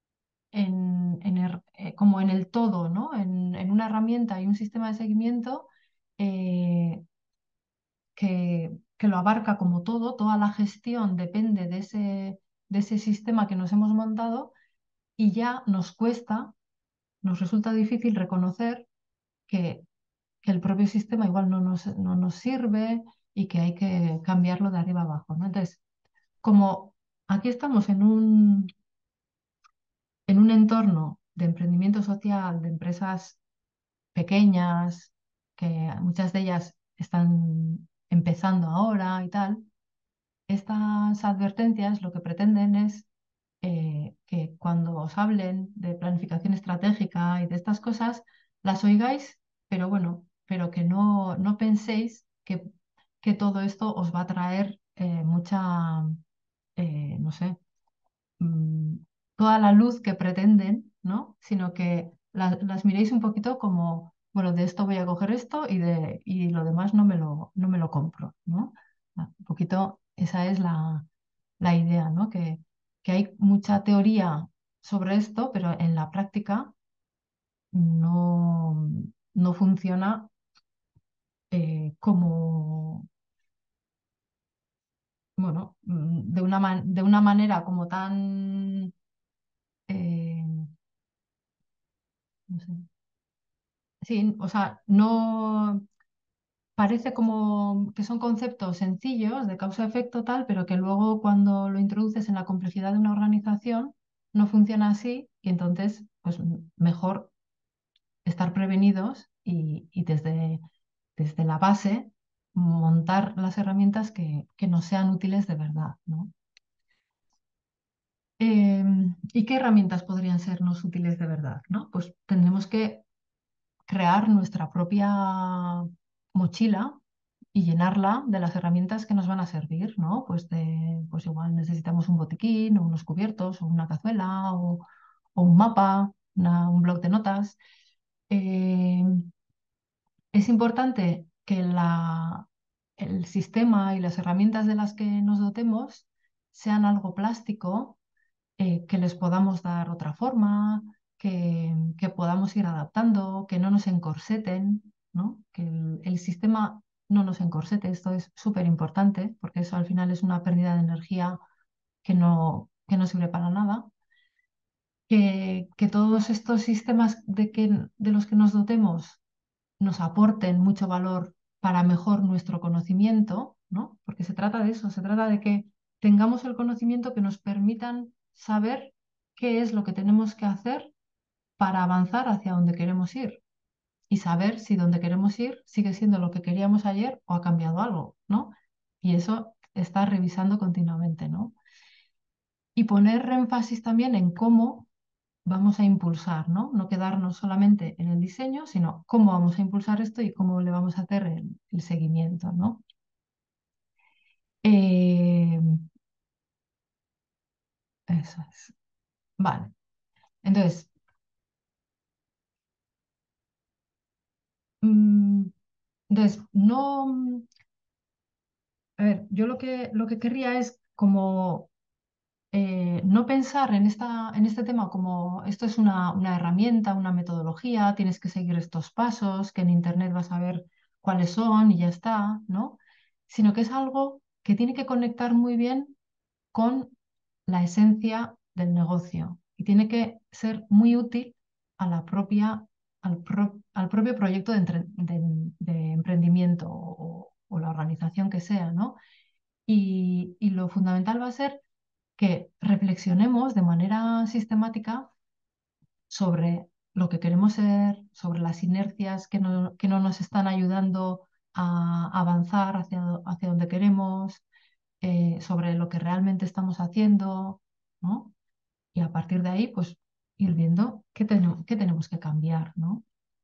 como en el todo, ¿no? En una herramienta y un sistema de seguimiento eh, que lo abarca como todo, toda la gestión depende de ese sistema que nos hemos montado y ya nos resulta difícil reconocer que el propio sistema igual no nos sirve y que hay que cambiarlo de arriba abajo, ¿no? Entonces, como aquí estamos en un entorno de emprendimiento social, de empresas pequeñas, que muchas de ellas están empezando ahora y tal, estas advertencias lo que pretenden es que cuando os hablen de planificación estratégica y de estas cosas, las oigáis, pero bueno, pero que no penséis que todo esto os va a traer mucha, no sé, mm, toda la luz que pretenden, ¿no? Sino que las miréis un poquito como, bueno, de esto voy a coger esto y lo demás no me lo compro, ¿no? Un poquito esa es la idea, ¿no? Que hay mucha teoría sobre esto, pero en la práctica no, no funciona como, bueno, de una manera como tan, no sé. Sí, o sea, no parece como que son conceptos sencillos de causa-efecto tal, pero que luego cuando lo introduces en la complejidad de una organización no funciona así y entonces pues mejor estar prevenidos y desde la base montar las herramientas que nos sean útiles de verdad, ¿no? ¿Y qué herramientas podrían sernos útiles de verdad, ¿no? Pues tendremos que crear nuestra propia mochila y llenarla de las herramientas que nos van a servir, ¿no? Pues igual necesitamos un botiquín, o unos cubiertos, o una cazuela, o un mapa, un bloc de notas. Eh, es importante que el sistema y las herramientas de las que nos dotemos sean algo plástico, que les podamos dar otra forma, que podamos ir adaptando, que no nos encorseten, ¿no? Que el sistema no nos encorsete. Esto es súper importante porque eso al final es una pérdida de energía que no sirve para nada. Que todos estos sistemas de los que nos dotemos nos aporten mucho valor para mejor nuestro conocimiento, ¿no? Porque se trata de eso, se trata de que tengamos el conocimiento que nos permitan saber qué es lo que tenemos que hacer para avanzar hacia donde queremos ir y saber si donde queremos ir sigue siendo lo que queríamos ayer o ha cambiado algo, ¿no? Y eso está revisando continuamente, ¿no? Y poner énfasis también en cómo vamos a impulsar, ¿no? No quedarnos solamente en el diseño, sino cómo vamos a impulsar esto y cómo le vamos a hacer el seguimiento, ¿no? Eh, Eso es. Vale. Entonces, mm, no, a ver, yo lo que querría es como no pensar en este tema como esto es una herramienta, una metodología, tienes que seguir estos pasos, que en Internet vas a ver cuáles son y ya está, ¿no? Sino que es algo que tiene que conectar muy bien con la esencia del negocio y tiene que ser muy útil a la propia, al propio proyecto de emprendimiento o la organización que sea, ¿no? Y lo fundamental va a ser que reflexionemos de manera sistemática sobre lo que queremos ser, sobre las inercias que no nos están ayudando a avanzar hacia donde queremos, sobre lo que realmente estamos haciendo, ¿no? Y a partir de ahí, pues ir viendo qué tenemos que cambiar, ¿no?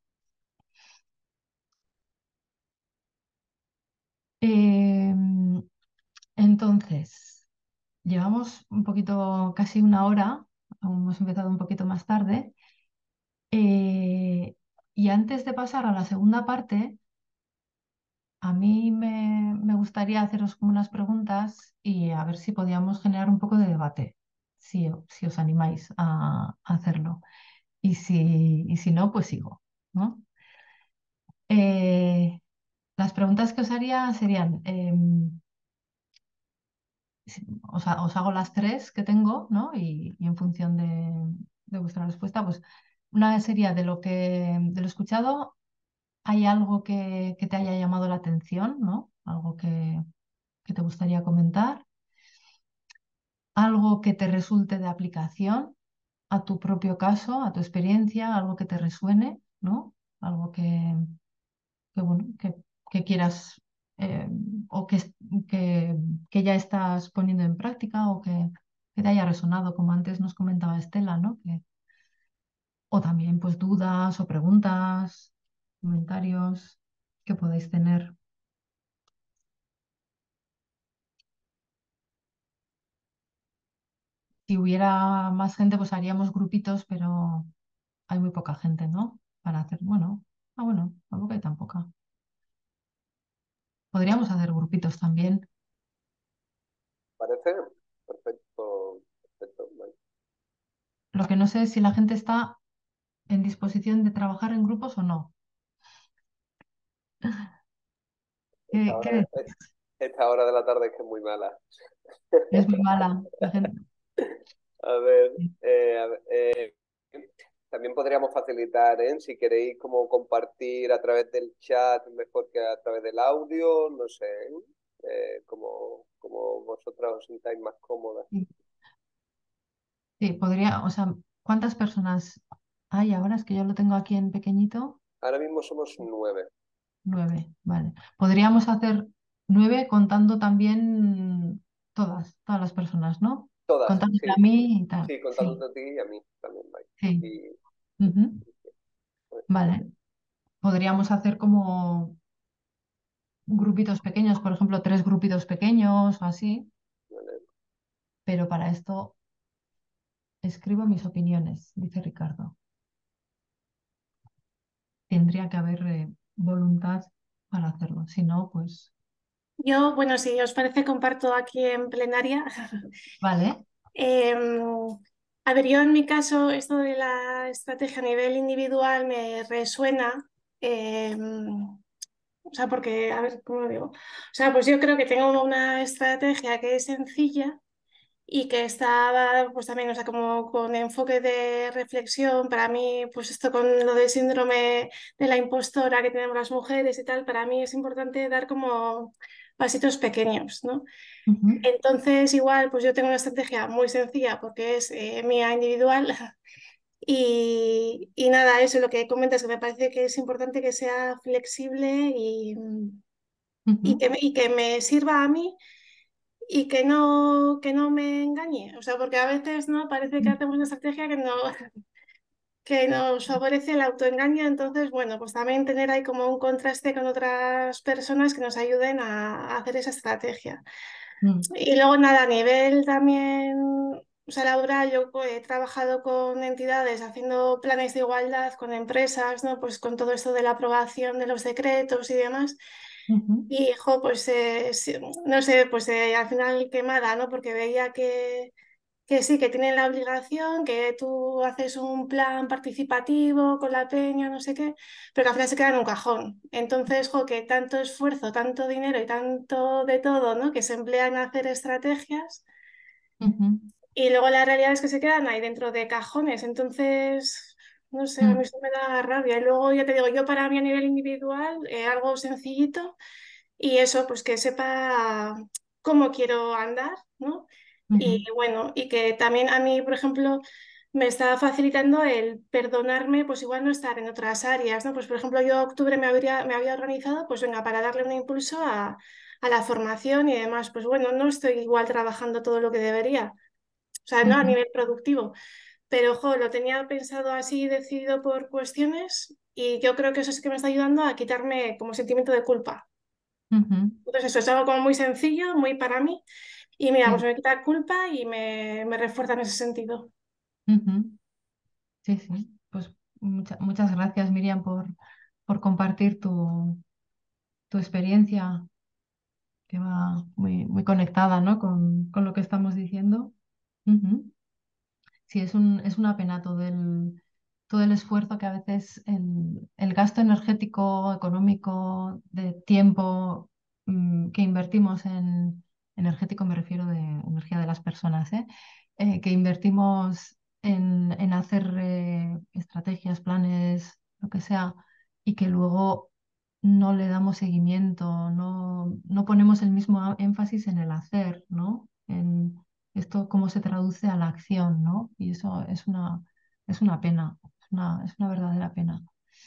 Em, entonces, llevamos un poquito, casi una hora, hemos empezado un poquito más tarde. Y antes de pasar a la segunda parte, a mí me gustaría haceros como unas preguntas y a ver si podíamos generar un poco de debate, si os animáis a hacerlo. Y si no, pues sigo, ¿no? Eh, las preguntas que os haría serían, os hago las tres que tengo, ¿no? Y en función de vuestra respuesta, pues una sería de lo escuchado. ¿Hay algo que te haya llamado la atención, ¿no? Algo que te gustaría comentar, algo que te resulte de aplicación a tu propio caso, a tu experiencia, algo que te resuene, ¿no? Algo bueno, que quieras eh, o que, que ya estás poniendo en práctica o que te haya resonado, como antes nos comentaba Estela, ¿no? O también pues dudas o preguntas, comentarios que podáis tener. Si hubiera más gente, pues haríamos grupitos, pero hay muy poca gente, ¿no? Para hacer, bueno, bueno, tampoco hay tan poca. Podríamos hacer grupitos también.
¿Parece? Perfecto, perfecto. Vale.
Lo que no sé es si la gente está en disposición de trabajar en grupos o no.
Esta
¿Qué
hora,
decís?
esta hora de la tarde es que es muy mala.
Es muy mala. La gente...
A ver, también podríamos facilitar, ¿eh? Si queréis como compartir a través del chat mejor que a través del audio, no sé, ¿eh? Como vosotras os sintáis más cómodas.
Sí, sí, podría, o sea, ¿cuántas personas hay ahora? Es que yo lo tengo aquí en pequeñito.
Ahora mismo somos 9.
9, vale. Podríamos hacer 9 contando también todas las personas, ¿no?
Todas,
Contándote a
sí,
mí y tal.
sí,
Sí,
contándote a ti y a mí también, vaya.
sí.
Y,
Ujú.
pues,
Vale. Podríamos hacer como grupitos pequeños, por ejemplo, 3 grupitos pequeños o así,
vale.
pero para esto escribo mis opiniones, dice Ricardo. Tendría que haber voluntad para hacerlo, si no, pues
Yo, bueno, si os parece, comparto aquí en plenaria.
vale.
Em, A ver, yo en mi caso, esto de la estrategia a nivel individual me resuena, o sea, porque, a ver, ¿cómo lo digo? O sea, pues yo creo que tengo una estrategia que es sencilla y que está, pues también, o sea, como con enfoque de reflexión. Para mí, pues esto con lo del síndrome de la impostora que tenemos las mujeres y tal, para mí es importante dar como pasitos pequeños, ¿no?
Ujú,
Entonces, igual, pues yo tengo una estrategia muy sencilla porque es mía individual. Y nada, eso lo que comentas, que me parece que es importante que sea flexible
ujú,
y que me sirva a mí y que no me engañe. O sea, porque a veces no parece que hacemos una estrategia que, no, que nos favorece el autoengaño. Entonces, bueno, pues también tener ahí como un contraste con otras personas que nos ayuden a hacer esa estrategia.
mm,
Y luego nada, a nivel también, o sea, laboral, yo he trabajado con entidades haciendo planes de igualdad con empresas, ¿no? Pues con todo esto de la aprobación de los decretos y demás.
ujú,
Y, jo, pues, no sé, pues al final quemada, ¿no? Porque veía que sí, que tienen la obligación, que tú haces un plan participativo con la peña, no sé qué, pero que al final se queda en un cajón. Entonces, jo, que tanto esfuerzo, tanto dinero y tanto de todo, ¿no? Que se emplean a hacer estrategias
ujú,
y luego la realidad es que se quedan ahí dentro de cajones. Entonces, no sé, a mí
mm,
eso me da rabia. Y luego, ya te digo, yo para mí a nivel individual, algo sencillito y eso, pues que sepa cómo quiero andar, ¿no? Y
ujú,
bueno, y que también a mí, por ejemplo, me está facilitando el perdonarme, pues igual no estar en otras áreas, ¿no? Pues por ejemplo, yo octubre me había organizado, pues venga, para darle un impulso a la formación y demás. Pues bueno, no estoy igual trabajando todo lo que debería, o sea, no a
ujú,
nivel productivo, pero ojo, lo tenía pensado así, decidido por cuestiones y yo creo que eso sí que me está ayudando a quitarme como sentimiento de culpa.
ujú,
Entonces eso es algo como muy sencillo, muy para mí y mira, pues
sí,
me quita culpa y me refuerza en ese sentido.
ujú, sí, sí. Pues muchas gracias, Miriam, por compartir tu experiencia, que va muy conectada, ¿no? con lo que estamos diciendo. Ujú. Sí, es una pena todo el esfuerzo que a veces el gasto energético, económico, de tiempo que invertimos en energético, me refiero de energía de las personas, ¿eh? Que invertimos en hacer estrategias, planes, lo que sea, y que luego no le damos seguimiento, no ponemos el mismo énfasis en el hacer, ¿no? En esto cómo se traduce a la acción, ¿no? Y eso es una pena, es una verdadera pena.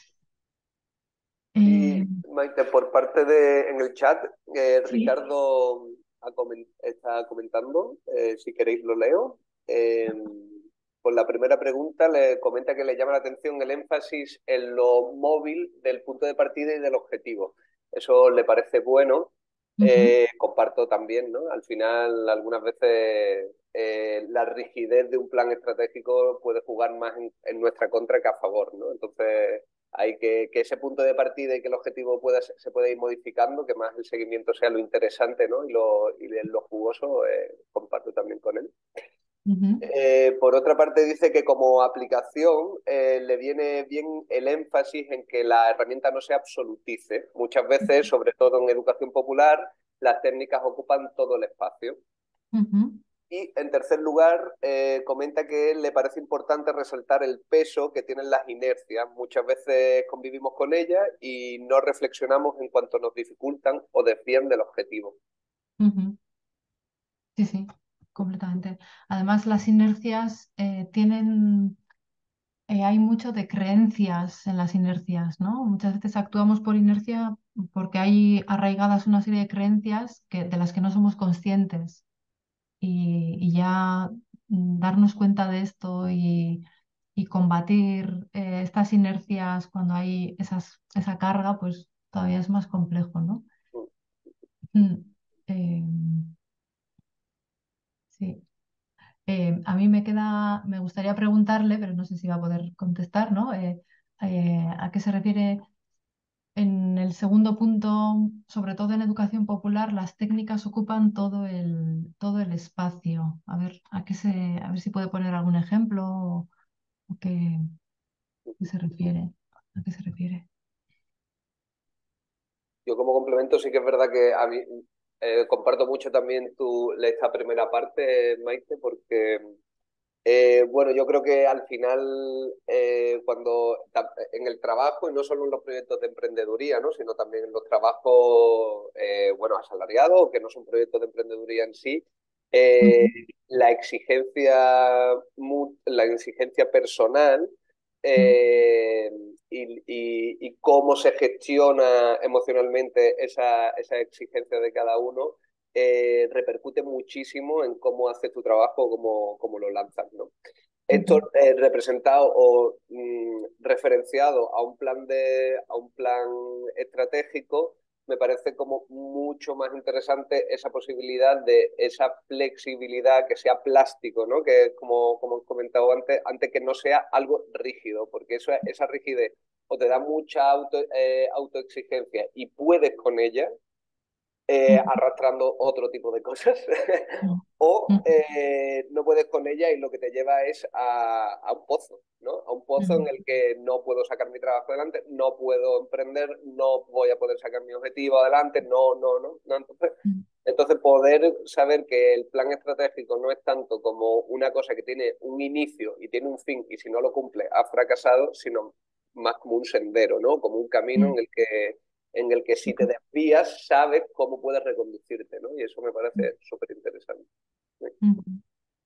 Eh,
Y Maite, por parte de en el chat,
sí.
Ricardo está comentando, si queréis lo leo. Por la primera pregunta le comenta que le llama la atención el énfasis en lo móvil del punto de partida y del objetivo. Eso le parece bueno.
Ujú,
Comparto también, ¿no? Al final, algunas veces la rigidez de un plan estratégico puede jugar más en nuestra contra que a favor, ¿no? Entonces, hay que ese punto de partida y que el objetivo se pueda ir modificando, que más el seguimiento sea lo interesante, ¿no? Lo jugoso, comparto también con él.
ujú,
Por otra parte, dice que como aplicación le viene bien el énfasis en que la herramienta no se absolutice. Muchas veces, sobre todo en educación popular, las técnicas ocupan todo el espacio.
ujú,
Y en tercer lugar, comenta que le parece importante resaltar el peso que tienen las inercias. Muchas veces convivimos con ellas y no reflexionamos en cuanto nos dificultan o desvían del objetivo.
ujú. Sí, sí, completamente. Además, las inercias hay mucho de creencias en las inercias, ¿no? Muchas veces actuamos por inercia porque hay arraigadas una serie de creencias de las que no somos conscientes. Y ya darnos cuenta de esto y combatir estas inercias cuando hay esa carga, pues todavía es más complejo, ¿no? Mm, eh, sí. A mí me gustaría preguntarle, pero no sé si va a poder contestar, ¿no? ¿A qué se refiere en el segundo punto, sobre todo en educación popular, las técnicas ocupan todo el espacio. A ver, a ver si puede poner algún ejemplo o qué se refiere. ¿A qué se refiere?
Yo como complemento sí que es verdad que a mí comparto mucho también esta primera parte, Maite, porque bueno, yo creo que al final, en el trabajo, y no solo en los proyectos de emprendeduría, ¿no? Sino también en los trabajos, bueno, asalariados, que no son proyectos de emprendeduría en sí, eh,
Ujú,
la exigencia personal
ujú,
eh, y cómo se gestiona emocionalmente esa exigencia de cada uno repercute muchísimo en cómo haces tu trabajo, cómo lo lanzas, ¿no? Esto
ujú,
representado o referenciado a un plan estratégico, me parece como mucho más interesante esa posibilidad de esa flexibilidad que sea plástico, ¿no? Que es como he comentado antes que no sea algo rígido, porque esa rigidez o te da mucha autoexigencia y puedes con ella,
ujú,
arrastrando otro tipo de cosas,
ujú,
o
ujú,
no puedes con ella y lo que te lleva es a un pozo, ¿no? A un pozo en
ujú,
el que no puedo sacar mi trabajo adelante, no puedo emprender, no voy a poder sacar mi objetivo adelante, no. Entonces, poder saber que el plan estratégico no es tanto como una cosa que tiene un inicio y tiene un fin, y si no lo cumple, ha fracasado, sino más como un sendero, ¿no? Como un camino
ujú,
en el que si te desvías, sabes cómo puedes reconducirte, ¿no? Y eso me
ujú,
parece súper interesante.
ujú.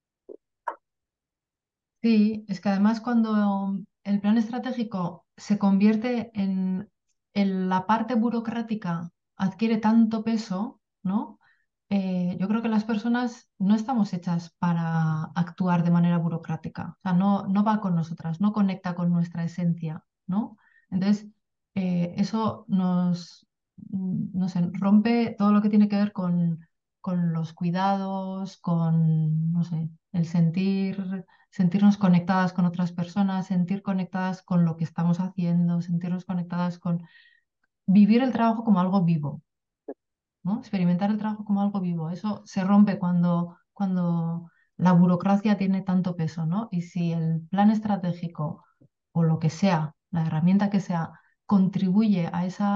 Sí, es que además cuando el plan estratégico se convierte en la parte burocrática, adquiere tanto peso, ¿no? Yo creo que las personas no estamos hechas para actuar de manera burocrática, o sea, no va con nosotras, no conecta con nuestra esencia, ¿no? Entonces, eso no sé, rompe todo lo que tiene que ver con los cuidados, con, no sé, el sentirnos conectadas con otras personas, sentir conectadas con lo que estamos haciendo, sentirnos conectadas con vivir el trabajo como algo vivo, ¿no? Experimentar el trabajo como algo vivo. Eso se rompe cuando la burocracia tiene tanto peso, ¿no? Y si el plan estratégico o lo que sea, la herramienta que sea, contribuye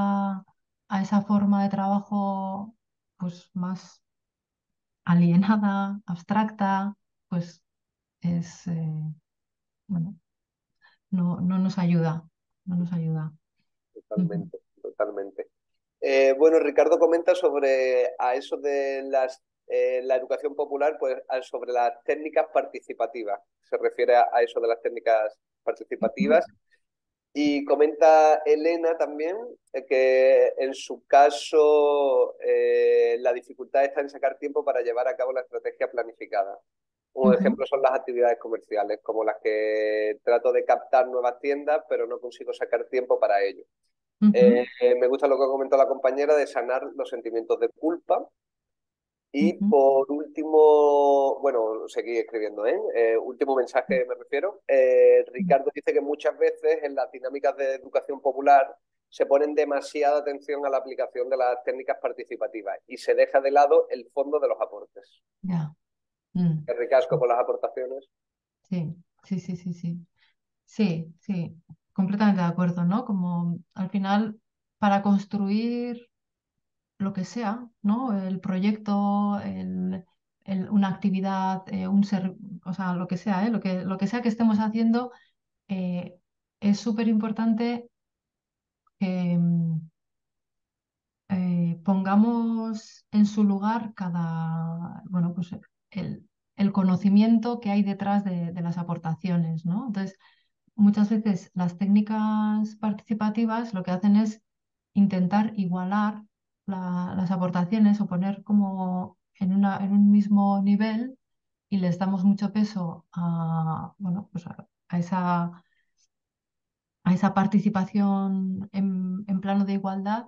a esa forma de trabajo pues más alienada, abstracta, pues es, bueno, no nos ayuda, no nos ayuda. Ujú,
Totalmente, totalmente. Bueno, Ricardo comenta sobre a eso de la educación popular, pues sobre las técnicas participativas. Se refiere a eso de las técnicas
ujú,
participativas. Y comenta Elena también que en su caso la dificultad está en sacar tiempo para llevar a cabo la estrategia planificada. Un
ujú,
ejemplo son las actividades comerciales, como las que trato de captar nuevas tiendas, pero no consigo sacar tiempo para ello.
ujú,
Me gusta lo que comentó la compañera de sanar los sentimientos de culpa. Y
ujú,
por último, bueno, seguí escribiendo, ¿eh? Último mensaje me refiero.
ujú.
Ricardo dice que muchas veces en las dinámicas de educación popular se ponen demasiada atención a la aplicación de las técnicas participativas y se deja de lado el fondo de los aportes.
Ya. Mm.
Que ricasco con las aportaciones.
Sí, sí, sí, sí, sí. Sí, sí, completamente de acuerdo, ¿no? Como al final, para construir lo que sea, ¿no? El proyecto, una actividad, o sea, lo que sea, ¿eh? Lo que sea que estemos haciendo, eh, es súper importante que pongamos en su lugar bueno, pues el conocimiento que hay detrás de las aportaciones, ¿no? Entonces, muchas veces las técnicas participativas lo que hacen es intentar igualar las aportaciones o poner como en un mismo nivel y les damos mucho peso bueno, pues a esa participación en plano de igualdad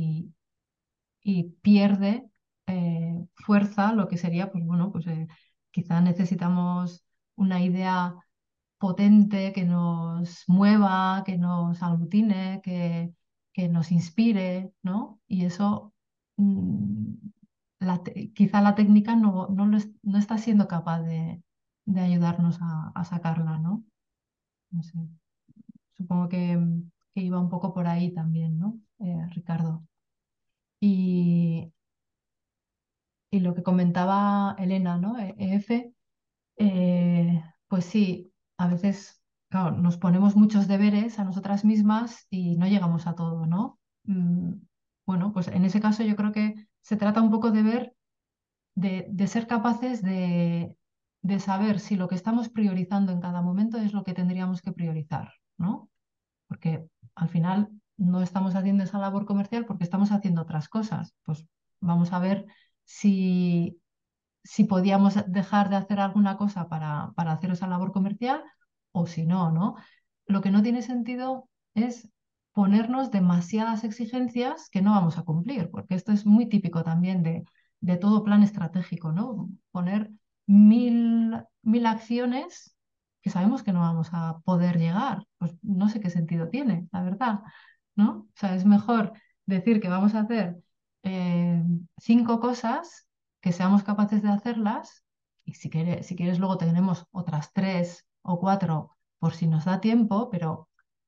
y pierde fuerza lo que sería, pues bueno, pues quizá necesitamos una idea potente que nos mueva, que nos aglutine, que nos inspire, ¿no? Y eso, mm, quizá la técnica no está siendo capaz de ayudarnos a sacarla, ¿no? No sé. Supongo que iba un poco por ahí también, ¿no? Ricardo. Y, y lo que comentaba Elena, ¿no? EF, pues sí, a veces, claro, nos ponemos muchos deberes a nosotras mismas y no llegamos a todo, ¿no? Bueno, pues en ese caso yo creo que se trata un poco de ver, de ser capaces de saber si lo que estamos priorizando en cada momento es lo que tendríamos que priorizar, ¿no? Porque al final no estamos haciendo esa labor comercial porque estamos haciendo otras cosas. Pues vamos a ver si, si podíamos dejar de hacer alguna cosa para hacer esa labor comercial o si no, ¿no? Lo que no tiene sentido es ponernos demasiadas exigencias que no vamos a cumplir, porque esto es muy típico también de todo plan estratégico, ¿no? Poner mil acciones que sabemos que no vamos a poder llegar. Pues no sé qué sentido tiene, la verdad, ¿no? O sea, es mejor decir que vamos a hacer eh, 5 cosas, que seamos capaces de hacerlas, y si quieres luego tenemos otras 3 o 4 por si nos da tiempo, pero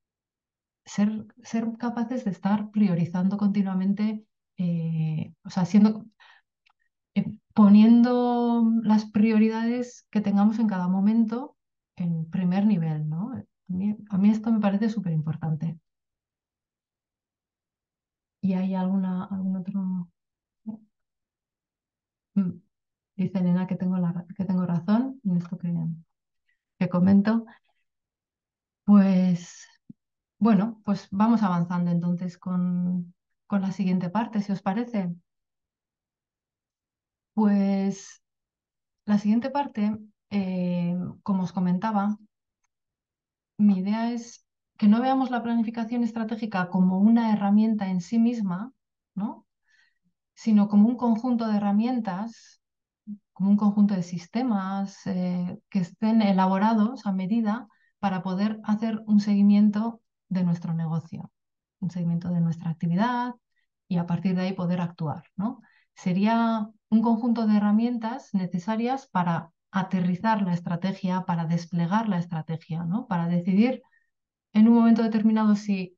ser capaces de estar priorizando continuamente, o sea, poniendo las prioridades que tengamos en cada momento en primer nivel, ¿no? A mí esto me parece súper importante. ¿Y hay algún otro? Mm, Dice Elena que tengo razón en esto que comento. Pues bueno, pues vamos avanzando entonces con la siguiente parte, si os parece. Pues la siguiente parte, como os comentaba, mi idea es que no veamos la planificación estratégica como una herramienta en sí misma, ¿no? Sino como un conjunto de herramientas, como un conjunto de sistemas que estén elaborados a medida para poder hacer un seguimiento de nuestro negocio, un seguimiento de nuestra actividad y a partir de ahí poder actuar, ¿no? Sería un conjunto de herramientas necesarias para aterrizar la estrategia, para desplegar la estrategia, ¿no? Para decidir en un momento determinado si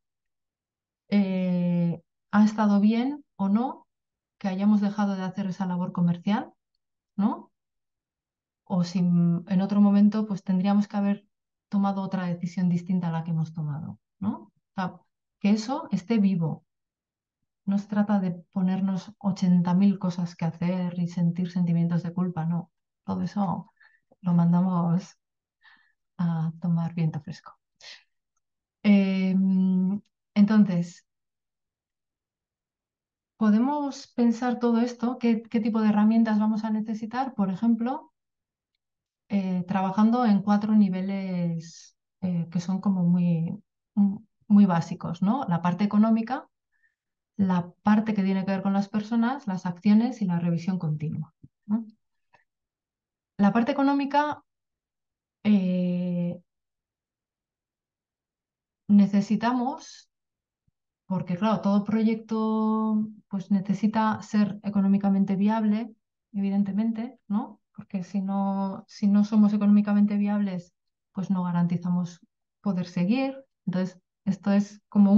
ha estado bien o no que hayamos dejado de hacer esa labor comercial, ¿no? O si en otro momento pues tendríamos que haber tomado otra decisión distinta a la que hemos tomado, ¿no? O sea, que eso esté vivo. No se trata de ponernos 80.000 cosas que hacer y sentir sentimientos de culpa, no. Todo eso lo mandamos a tomar viento fresco. Entonces, podemos pensar todo esto, qué tipo de herramientas vamos a necesitar, por ejemplo, trabajando en 4 niveles que son como muy básicos, ¿no? La parte económica, la parte que tiene que ver con las personas, las acciones y la revisión continua, ¿no? La parte económica, eh, necesitamos, porque claro, todo proyecto pues necesita ser económicamente viable, evidentemente, ¿no? Porque si no somos económicamente viables, pues no garantizamos poder seguir. Entonces, esto es como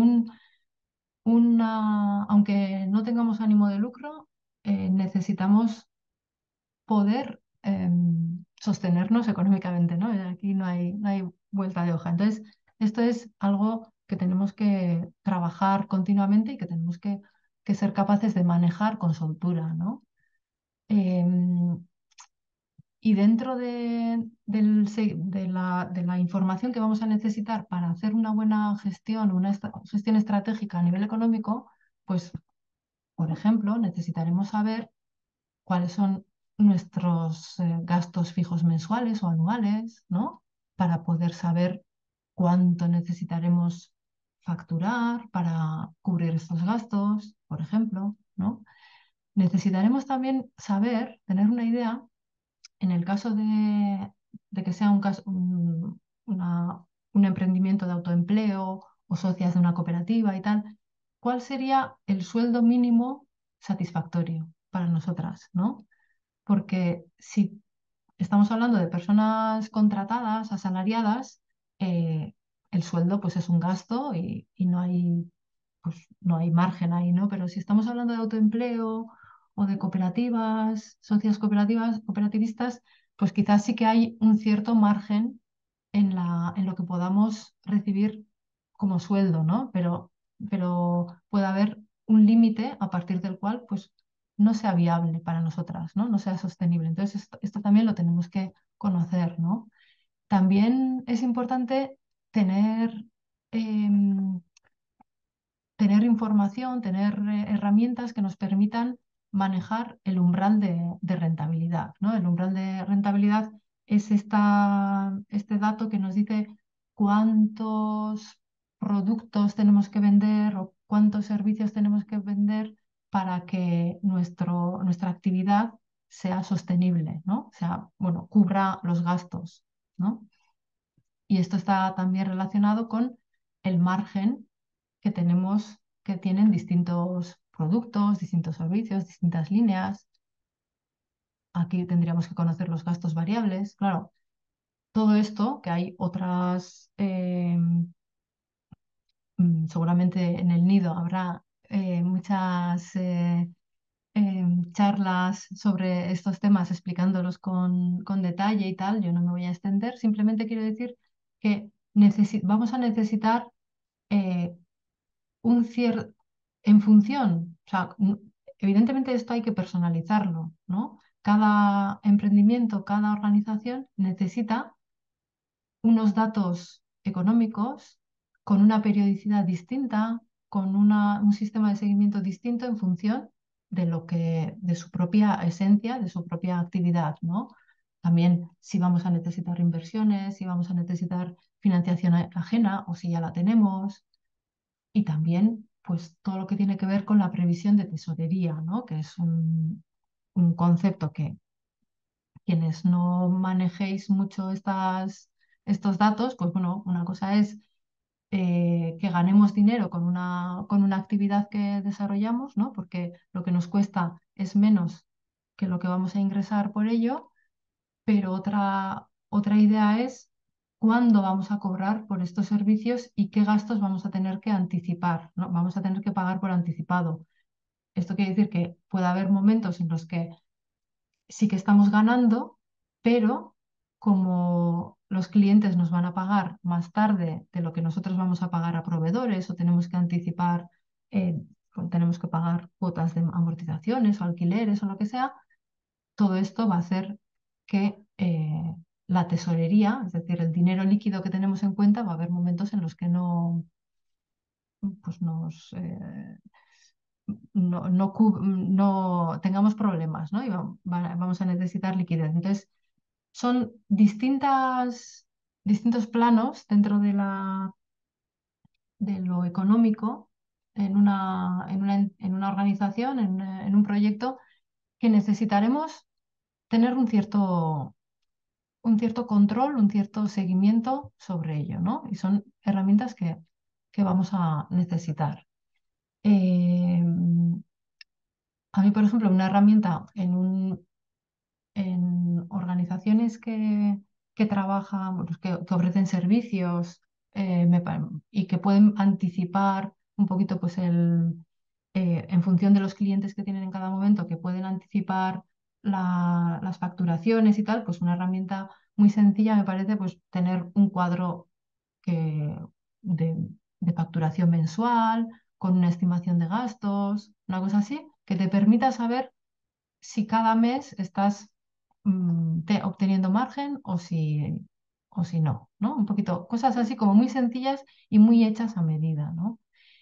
aunque no tengamos ánimo de lucro, necesitamos poder sostenernos económicamente, ¿no? Aquí no hay vuelta de hoja. Entonces, esto es algo que tenemos que trabajar continuamente y que tenemos que ser capaces de manejar con soltura, ¿no? Em, y dentro de la información que vamos a necesitar para hacer una buena gestión, una gestión estratégica a nivel económico, pues, por ejemplo, necesitaremos saber cuáles son nuestros gastos fijos mensuales o anuales, ¿no? Para poder saber cuánto necesitaremos facturar para cubrir estos gastos, por ejemplo, ¿no? Necesitaremos también saber, tener una idea, en el caso de que sea un emprendimiento de autoempleo o socias de una cooperativa y tal, ¿cuál sería el sueldo mínimo satisfactorio para nosotras, ¿no? Porque si estamos hablando de personas contratadas, asalariadas, eh, el sueldo pues es un gasto y no hay, pues, no hay margen ahí, ¿no? Pero si estamos hablando de autoempleo o de cooperativas, socias cooperativas, cooperativistas, pues quizás sí que hay un cierto margen en lo que podamos recibir como sueldo, ¿no? Pero puede haber un límite a partir del cual pues no sea viable para nosotras, ¿no? No sea sostenible. Entonces, esto también lo tenemos que conocer, ¿no? También es importante tener, em, tener información, tener herramientas que nos permitan manejar el umbral de rentabilidad, ¿no? El umbral de rentabilidad es este dato que nos dice cuántos productos tenemos que vender o cuántos servicios tenemos que vender para que nuestra actividad sea sostenible, ¿no? O sea, bueno, cubra los gastos, ¿no? Y esto está también relacionado con el margen que tenemos, que tienen distintos productos, distintos servicios, distintas líneas. Aquí tendríamos que conocer los gastos variables. Claro, todo esto, que hay otras, seguramente en el nido habrá muchas charlas sobre estos temas explicándolos con detalle y tal. Yo no me voy a extender, simplemente quiero decir que vamos a necesitar eh, un cierto, en función, o sea, evidentemente esto hay que personalizarlo, ¿no? Cada emprendimiento, cada organización necesita unos datos económicos con una periodicidad distinta, con un sistema de seguimiento distinto en función de de su propia esencia, de su propia actividad, ¿no? También si vamos a necesitar inversiones, si vamos a necesitar financiación ajena o si ya la tenemos, y también pues todo lo que tiene que ver con la previsión de tesorería, ¿no? Que es un concepto que quienes no manejéis mucho estos datos, pues bueno, una cosa es que ganemos dinero con una actividad que desarrollamos, ¿no? Porque lo que nos cuesta es menos que lo que vamos a ingresar por ello, pero otra idea es cuándo vamos a cobrar por estos servicios y qué gastos vamos a tener que anticipar, ¿no? Vamos a tener que pagar por anticipado. Esto quiere decir que puede haber momentos en los que sí que estamos ganando, pero como los clientes nos van a pagar más tarde de lo que nosotros vamos a pagar a proveedores o tenemos que anticipar, tenemos que pagar cuotas de amortizaciones o alquileres o lo que sea, todo esto va a hacer que la tesorería, es decir, el dinero líquido que tenemos en cuenta, va a haber momentos en los que pues no tengamos problemas, ¿no? Y vamos a necesitar liquidez. Entonces, son distintos planos dentro de lo económico en una organización, en un proyecto, que necesitaremos tener un cierto control, un cierto seguimiento sobre ello, ¿no? Y son herramientas que vamos a necesitar. Eh, a mí, por ejemplo, una herramienta en organizaciones que trabajan, pues, que ofrecen servicios y que pueden anticipar un poquito, pues, en función de los clientes que tienen en cada momento, que pueden anticipar las facturaciones y tal, pues una herramienta muy sencilla me parece, pues, tener un cuadro que, de, de facturación mensual, con una estimación de gastos, una cosa así, que te permita saber si cada mes estás obteniendo margen o si no, ¿no? Un poquito, cosas así como muy sencillas y muy hechas a medida, ¿no?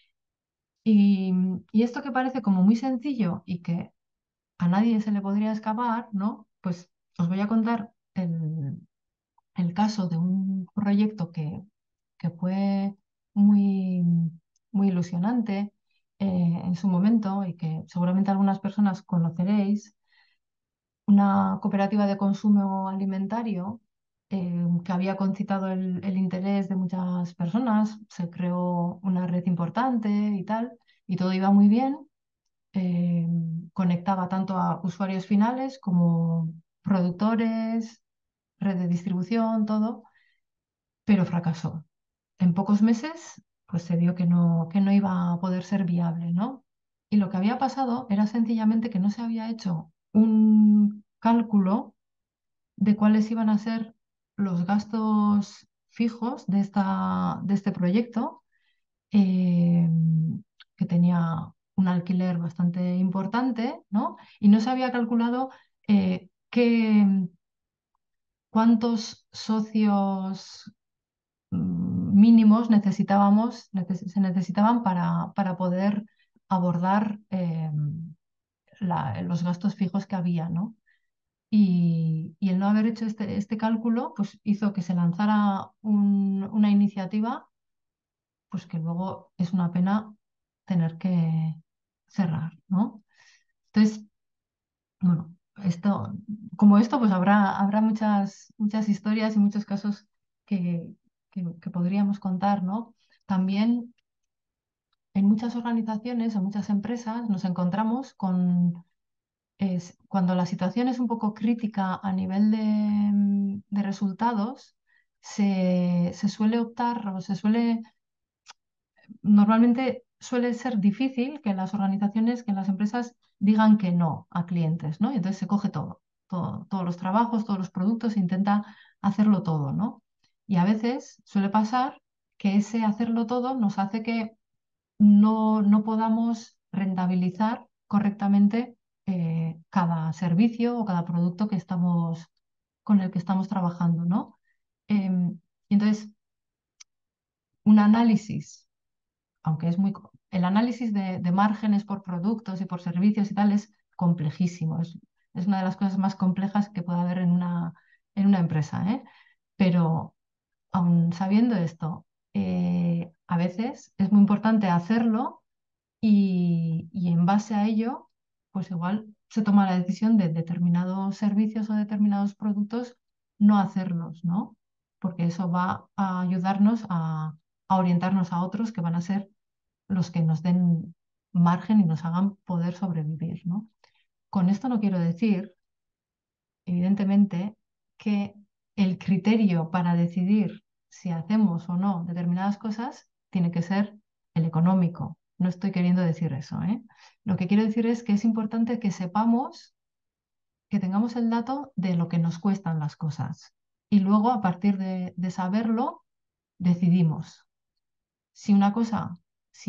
Y esto que parece como muy sencillo y que a nadie se le podría escapar, ¿no? Pues os voy a contar el caso de un proyecto que fue muy, muy ilusionante en su momento y que seguramente algunas personas conoceréis, una cooperativa de consumo alimentario que había concitado el interés de muchas personas, se creó una red importante y tal, y todo iba muy bien. Conectaba tanto a usuarios finales como productores, red de distribución, todo, pero fracasó. En pocos meses, pues se vio que no iba a poder ser viable, ¿no? Y lo que había pasado era sencillamente que no se había hecho un cálculo de cuáles iban a ser los gastos fijos de este proyecto, eh, que tenía un alquiler bastante importante, ¿no? Y no se había calculado cuántos socios mínimos se necesitaban para poder abordar los gastos fijos que había, ¿no? Y el no haber hecho este cálculo, pues hizo que se lanzara una iniciativa, pues que luego es una pena tener que cerrar, ¿no? Entonces, bueno, como esto, pues habrá muchas historias y muchos casos que, que podríamos contar, ¿no? También en muchas organizaciones o muchas empresas nos encontramos cuando la situación es un poco crítica a nivel de resultados, se suele optar o normalmente suele ser difícil que las organizaciones, que las empresas digan que no a clientes, ¿no? Y entonces se coge todos los trabajos, todos los productos, e intenta hacerlo todo, ¿no? Y a veces suele pasar que ese hacerlo todo nos hace que no podamos rentabilizar correctamente cada servicio o cada producto con el que estamos trabajando, ¿no? Y entonces, un análisis, aunque el análisis de márgenes por productos y por servicios y tal es complejísimo, es una de las cosas más complejas que puede haber en una empresa, ¿eh? Pero aun sabiendo esto, a veces es muy importante hacerlo y en base a ello, pues igual se toma la decisión de determinados servicios o determinados productos no hacerlos, ¿no? Porque eso va a ayudarnos a orientarnos a otros que van a ser los que nos den margen y nos hagan poder sobrevivir, ¿no? Con esto no quiero decir, evidentemente, que el criterio para decidir si hacemos o no determinadas cosas tiene que ser el económico. No estoy queriendo decir eso, ¿eh? Lo que quiero decir es que es importante que sepamos, que tengamos el dato de lo que nos cuestan las cosas. Y luego, a partir de saberlo, decidimos si una cosa,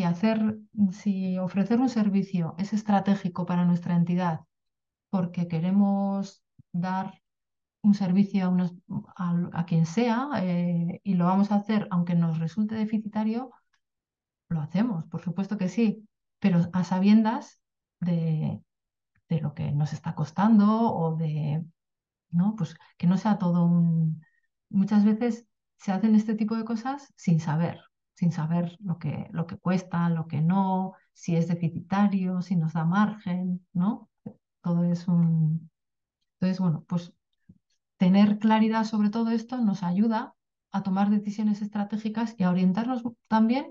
si ofrecer un servicio es estratégico para nuestra entidad porque queremos dar un servicio a quien sea, y lo vamos a hacer aunque nos resulte deficitario, lo hacemos, por supuesto que sí, pero a sabiendas de, de lo que nos está costando o ¿no? Pues que no sea todo un... Muchas veces se hacen este tipo de cosas sin saber lo que cuesta, lo que no, si es deficitario, si nos da margen, ¿no? Todo es un... Entonces, bueno, pues tener claridad sobre todo esto nos ayuda a tomar decisiones estratégicas y a orientarnos también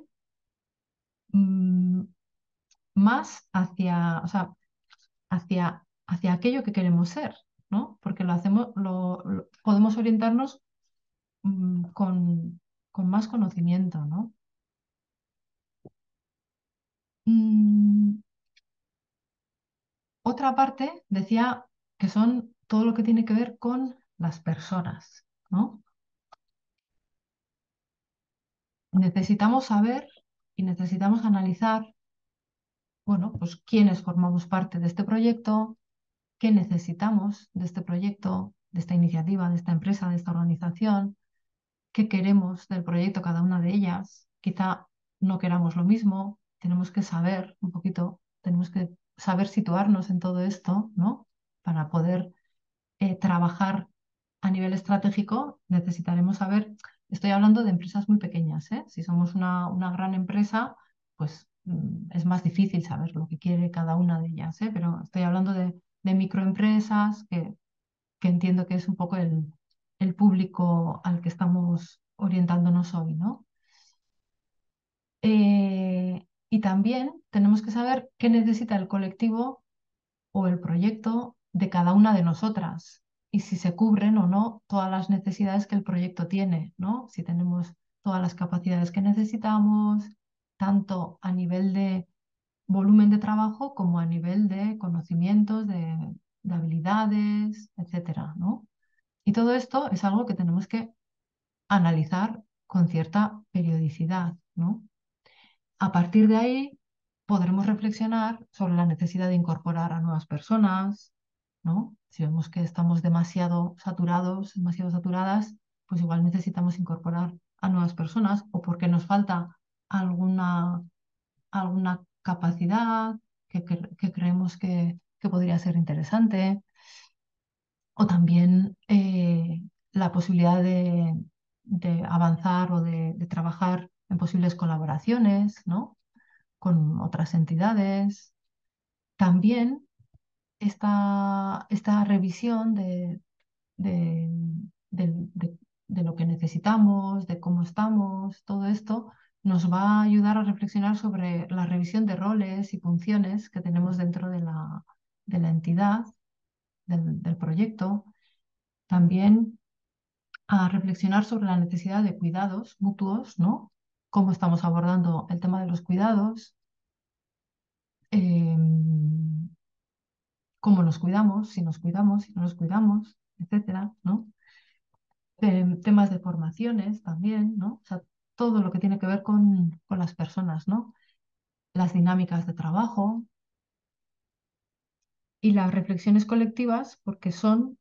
mm, más o sea, hacia aquello que queremos ser, ¿no? Porque podemos orientarnos con más conocimiento, ¿no? Mm, Otra parte decía que son todo lo que tiene que ver con las personas, ¿no? Necesitamos saber y necesitamos analizar, bueno, pues quiénes formamos parte de este proyecto, qué necesitamos de este proyecto, de esta iniciativa, de esta empresa, de esta organización, qué queremos del proyecto cada una de ellas. Quizá no queramos lo mismo, tenemos que saber un poquito, tenemos que saber situarnos en todo esto, ¿no? Para poder trabajar a nivel estratégico, necesitaremos saber, estoy hablando de empresas muy pequeñas, ¿eh? Si somos una gran empresa, pues es más difícil saber lo que quiere cada una de ellas, ¿eh? Pero estoy hablando de microempresas que entiendo que es un poco el público al que estamos orientándonos hoy, ¿no? Y también tenemos que saber qué necesita el colectivo o el proyecto de cada una de nosotras y si se cubren o no todas las necesidades que el proyecto tiene, ¿no? Si tenemos todas las capacidades que necesitamos, tanto a nivel de volumen de trabajo como a nivel de conocimientos, de habilidades, etcétera, ¿no? Y todo esto es algo que tenemos que analizar con cierta periodicidad, ¿no? A partir de ahí podremos reflexionar sobre la necesidad de incorporar a nuevas personas, ¿no? Si vemos que estamos demasiado saturados, demasiado saturadas, pues igual necesitamos incorporar a nuevas personas o porque nos falta alguna, alguna capacidad que creemos que podría ser interesante o también la posibilidad de avanzar o de trabajar en posibles colaboraciones, ¿no? Con otras entidades. También esta revisión de, del- de- de lo que necesitamos, de cómo estamos, todo esto nos va a ayudar a reflexionar sobre la revisión de roles y funciones que tenemos dentro de la entidad, del proyecto. También a reflexionar sobre la necesidad de cuidados mutuos, ¿no? Cómo estamos abordando el tema de los cuidados, em, cómo nos cuidamos, si no nos cuidamos, etcétera, ¿no? Temas de formaciones también, ¿no? O sea, todo lo que tiene que ver con las personas, ¿no? Las dinámicas de trabajo y las reflexiones colectivas, porque son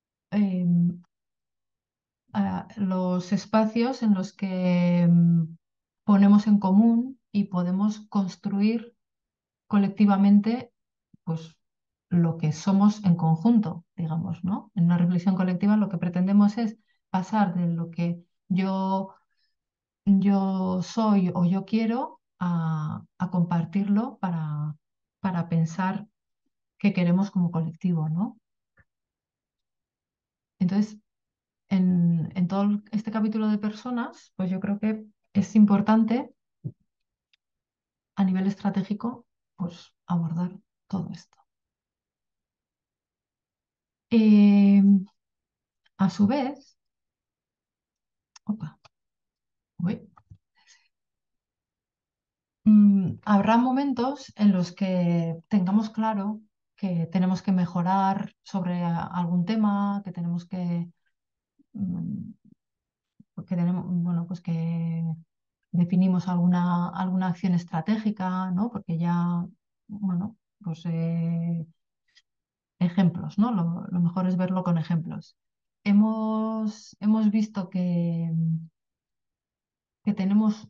los espacios en los que ponemos en común y podemos construir colectivamente, pues, lo que somos en conjunto, digamos, ¿no? En una reflexión colectiva lo que pretendemos es pasar de lo que yo soy o yo quiero a compartirlo para pensar qué queremos como colectivo, ¿no? Entonces, en todo este capítulo de personas, pues yo creo que es importante a nivel estratégico, pues abordar todo esto. Eh, a su vez, opa, uy, habrá momentos en los que tengamos claro que tenemos que mejorar sobre algún tema, que tenemos mm, que tenemos, bueno, pues que definimos alguna acción estratégica, ¿no? Porque ya, bueno, pues ejemplos, ¿no? Lo mejor es verlo con ejemplos. Hemos visto que tenemos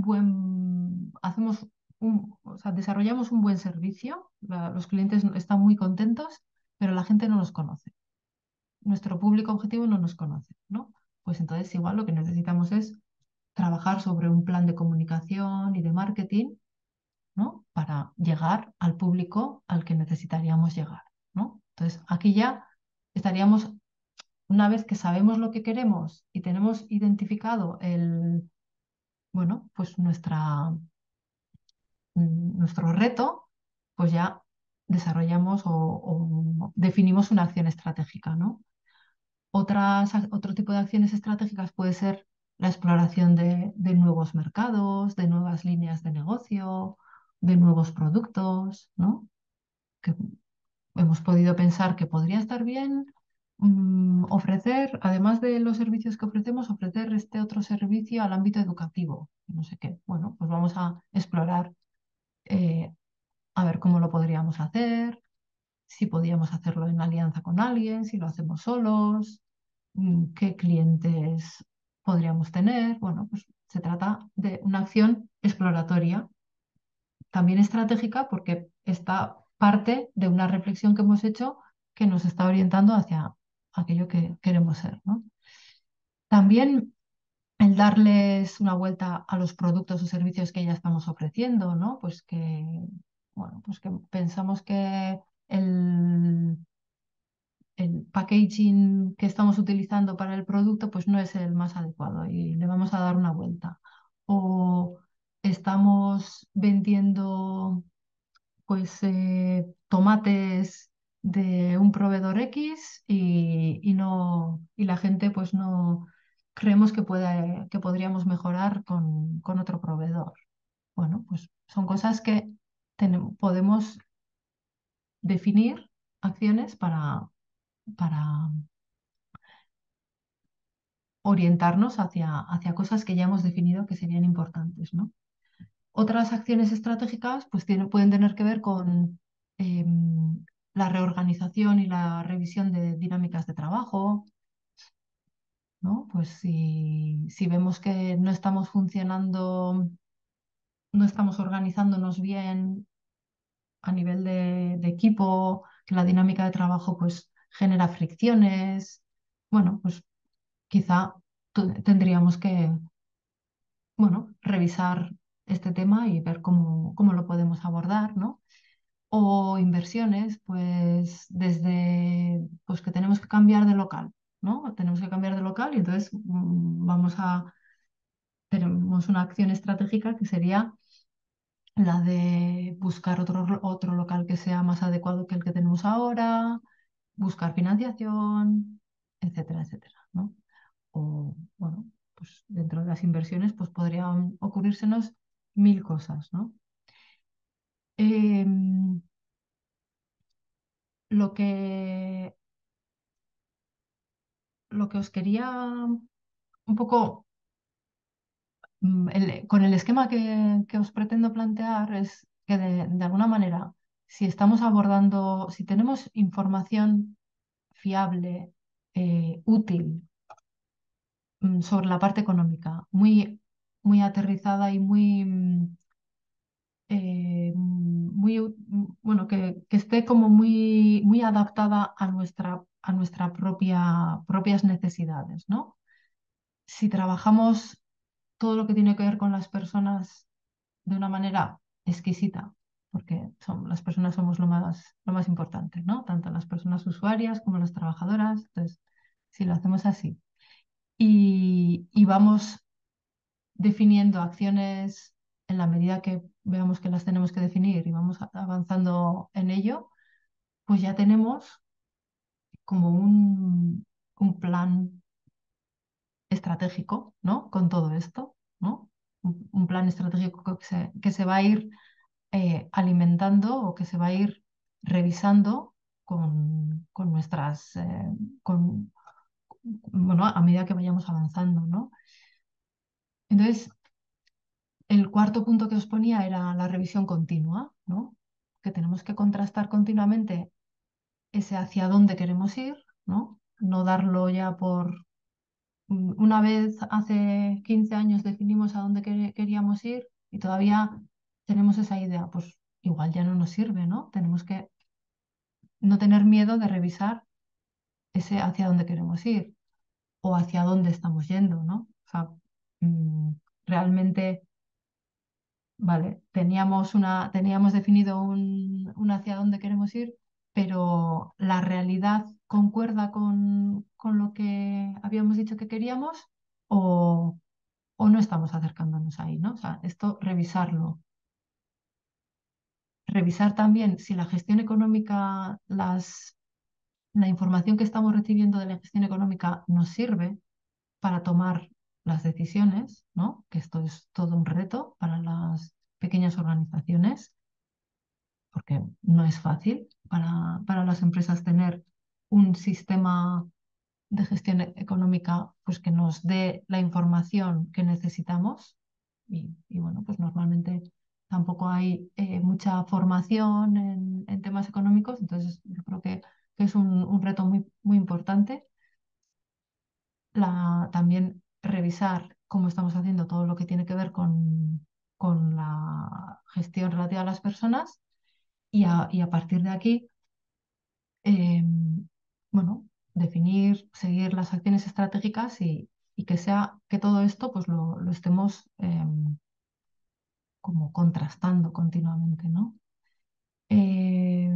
o sea, desarrollamos un buen servicio, los clientes están muy contentos, pero la gente no nos conoce. Nuestro público objetivo no nos conoce, ¿no? Pues entonces igual lo que necesitamos es trabajar sobre un plan de comunicación y de marketing, ¿no? Para llegar al público al que necesitaríamos llegar, ¿no? Entonces aquí ya estaríamos, una vez que sabemos lo que queremos y tenemos identificado bueno, pues nuestro reto, pues ya desarrollamos o definimos una acción estratégica, ¿no? Otro tipo de acciones estratégicas puede ser la exploración de nuevos mercados, de nuevas líneas de negocio, de nuevos productos, ¿no? Que hemos podido pensar que podría estar bien ofrecer, además de los servicios que ofrecemos, ofrecer este otro servicio al ámbito educativo, no sé qué. Bueno, pues vamos a explorar eh, a ver cómo lo podríamos hacer, si podíamos hacerlo en alianza con alguien, si lo hacemos solos, qué clientes podríamos tener. Bueno, pues se trata de una acción exploratoria, también estratégica, porque está parte de una reflexión que hemos hecho que nos está orientando hacia aquello que queremos ser, ¿no? También el darles una vuelta a los productos o servicios que ya estamos ofreciendo, ¿no? Pues bueno, pues que pensamos que el, el packaging que estamos utilizando para el producto pues no es el más adecuado y le vamos a dar una vuelta. O estamos vendiendo pues tomates de un proveedor X y la gente pues no creemos que podríamos mejorar con otro proveedor. Bueno, pues son cosas que podemos definir acciones para orientarnos hacia cosas que ya hemos definido que serían importantes, ¿no? Otras acciones estratégicas pues pueden tener que ver con la reorganización y la revisión de dinámicas de trabajo, ¿no? Pues si vemos que no estamos funcionando, no estamos organizándonos bien a nivel de equipo, que la dinámica de trabajo pues genera fricciones, bueno, pues quizá tendríamos que, bueno, revisar este tema y ver cómo lo podemos abordar, ¿no? O inversiones, pues desde pues que tenemos que cambiar de local, ¿no? Tenemos que cambiar de local y entonces tenemos una acción estratégica que sería la de buscar otro local que sea más adecuado que el que tenemos ahora, buscar financiación, etcétera, etcétera, ¿no? O, bueno, pues dentro de las inversiones pues podrían ocurrírsenos mil cosas, ¿no? Em, lo que, lo que os quería un poco, con el esquema que os pretendo plantear es que de alguna manera, si estamos abordando, si tenemos información fiable, útil, sobre la parte económica, muy aterrizada y bueno, que esté como muy adaptada a nuestra propias necesidades, ¿no? Si trabajamos todo lo que tiene que ver con las personas de una manera exquisita, porque las personas somos lo más importante, ¿no? Tanto las personas usuarias como las trabajadoras. Entonces, si lo hacemos así y vamos definiendo acciones en la medida que veamos que las tenemos que definir y vamos avanzando en ello, pues ya tenemos como un plan estratégico, ¿no? Con todo esto, ¿no? Un plan estratégico que se va a ir alimentando o que se va a ir revisando con nuestras, bueno, a medida que vayamos avanzando, ¿no? Entonces, el cuarto punto que os ponía era la revisión continua, ¿no? Que tenemos que contrastar continuamente ese hacia dónde queremos ir, ¿no? No darlo ya por... Una vez hace 15 años definimos a dónde queríamos ir y todavía tenemos esa idea, pues igual ya no nos sirve, ¿no? Tenemos que no tener miedo de revisar ese hacia dónde queremos ir o hacia dónde estamos yendo, ¿no? O sea, mm, realmente, vale, teníamos definido un hacia dónde queremos ir, pero la realidad concuerda con lo que habíamos dicho que queríamos o, o no estamos acercándonos ahí, ¿no? O sea, esto revisarlo. Revisar también si la gestión económica, la información que estamos recibiendo de la gestión económica nos sirve para tomar las decisiones, ¿no? Que esto es todo un reto para las pequeñas organizaciones, porque no es fácil para las empresas tener un sistema de gestión económica pues, que nos dé la información que necesitamos. Y bueno, pues normalmente tampoco hay mucha formación en temas económicos, entonces yo creo que es un reto muy importante. También revisar cómo estamos haciendo todo lo que tiene que ver con la gestión relativa a las personas y a partir de aquí, eh, bueno, definir, seguir las acciones estratégicas y que todo esto pues lo estemos como contrastando continuamente, ¿no? Eh,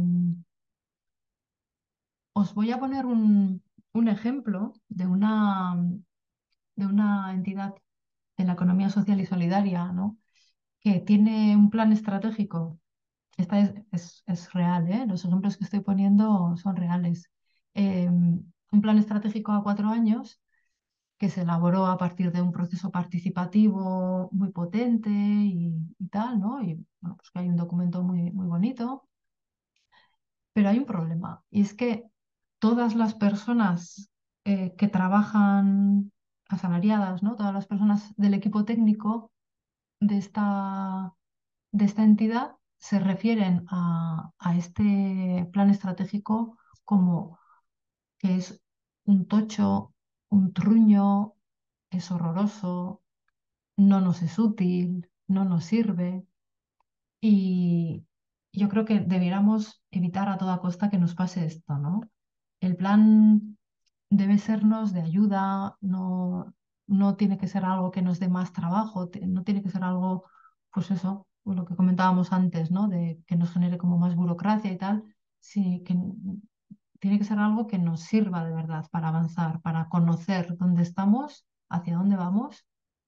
Os voy a poner un ejemplo de una entidad de la economía social y solidaria, ¿no? que tiene un plan estratégico. Esta es real, ¿eh? Los ejemplos que estoy poniendo son reales. Un plan estratégico a 4 años que se elaboró a partir de un proceso participativo muy potente y tal, ¿no? Y bueno, pues que hay un documento muy, muy bonito, pero hay un problema, y es que todas las personas que trabajan asalariadas, ¿no? Todas las personas del equipo técnico de esta entidad se refieren a este plan estratégico como que es un tocho, un truño, es horroroso, no nos es útil, no nos sirve. Y yo creo que debiéramos evitar a toda costa que nos pase esto, ¿no? El plan debe sernos de ayuda, no tiene que ser algo que nos dé más trabajo, no tiene que ser algo, pues eso, pues lo que comentábamos antes, ¿no? De que nos genere como más burocracia y tal. Sí, que tiene que ser algo que nos sirva de verdad para avanzar, para conocer dónde estamos, hacia dónde vamos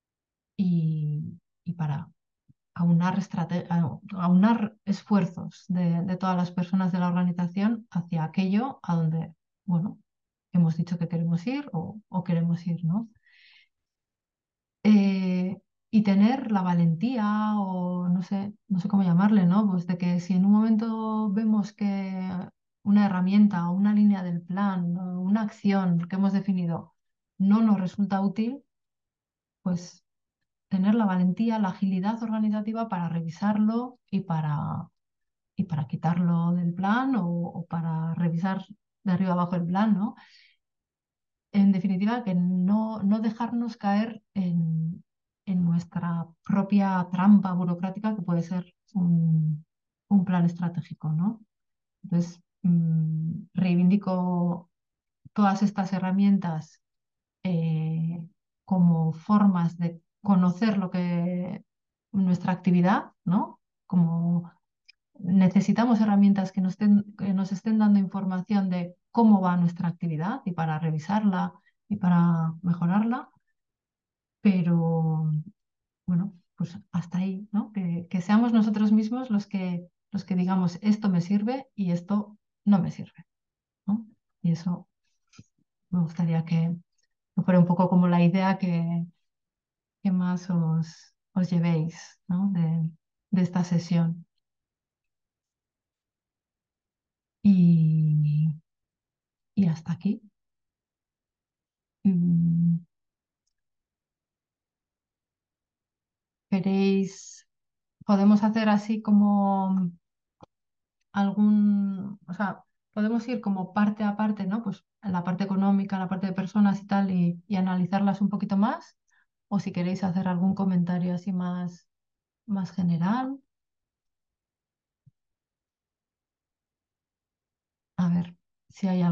y para aunar esfuerzos de todas las personas de la organización hacia aquello a donde, bueno, hemos dicho que queremos ir o queremos ir, ¿no? Y tener la valentía o no sé cómo llamarle, ¿no? Pues de que si en un momento vemos que una herramienta o una línea del plan o una acción que hemos definido no nos resulta útil, pues tener la valentía, la agilidad organizativa para revisarlo y para quitarlo del plan o para revisar de arriba abajo el plan, ¿no? En definitiva, que no dejarnos caer en nuestra propia trampa burocrática que puede ser un plan estratégico, ¿no? Entonces, reivindico todas estas herramientas como formas de conocer lo que nuestra actividad, ¿no? Como necesitamos herramientas que nos estén dando información de cómo va nuestra actividad y para revisarla y para mejorarla, pero bueno, pues hasta ahí, ¿no? Que seamos nosotros mismos los que digamos esto me sirve y esto no me sirve, ¿no? Y eso me gustaría que fuera un poco como la idea que más os llevéis, ¿no? de esta sesión. Y, y hasta aquí. Mm, ¿Queréis, podemos hacer así como o sea, podemos ir como parte a parte, ¿no? Pues en la parte económica, la parte de personas y tal, y analizarlas un poquito más? O si queréis hacer algún comentario así más general. A ver si hay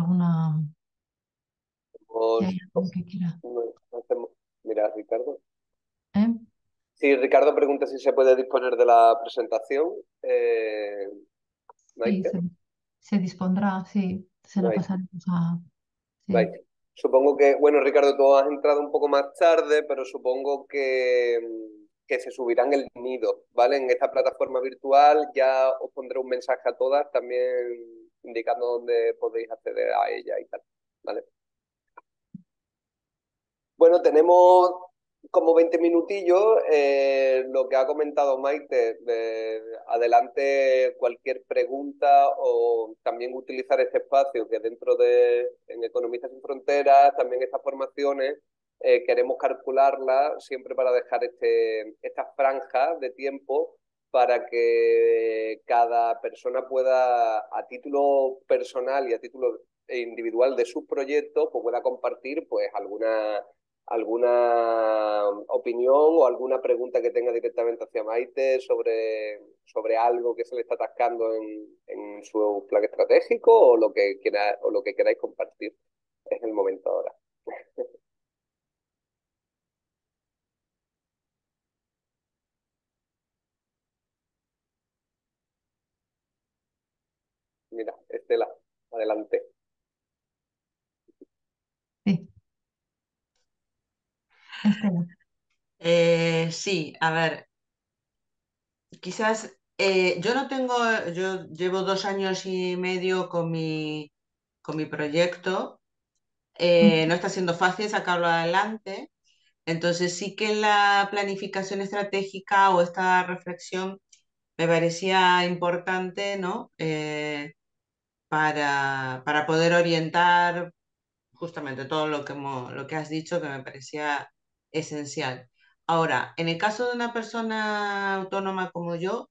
si hay alguien que quiera.
Mira, Ricardo.
¿Eh?
Sí, Ricardo pregunta si se puede disponer de la presentación.
Sí,
Maite.
se dispondrá, sí, se la
Maite.
pasaremos a... Sí,
Maite. Supongo que, bueno, Ricardo, tú has entrado un poco más tarde, pero supongo que se subirán el nido, ¿vale? En esta plataforma virtual ya os pondré un mensaje a todas, también indicando dónde podéis acceder a ella y tal, ¿vale? Bueno, tenemos como 20 minutillos. Lo que ha comentado Maite, adelante cualquier pregunta o también utilizar este espacio que dentro de en Economistas sin Fronteras, también estas formaciones, queremos calcularlas siempre para dejar esta franja de tiempo para que cada persona pueda, a título personal y a título individual de sus proyectos, pues pueda compartir pues alguna opinión o alguna pregunta que tenga directamente hacia Maite sobre algo que se le está atascando en su plan estratégico o lo que queráis compartir. Es el momento ahora. Mira, Estela, adelante.
sí, Estela.
Sí, a ver, quizás yo no tengo, yo llevo 2 años y medio con mi proyecto. No está siendo fácil sacarlo adelante. Entonces sí que la planificación estratégica o esta reflexión me parecía importante, ¿no? Para poder orientar justamente todo lo que has dicho, que me parecía esencial. Ahora, en el caso de una persona autónoma como yo,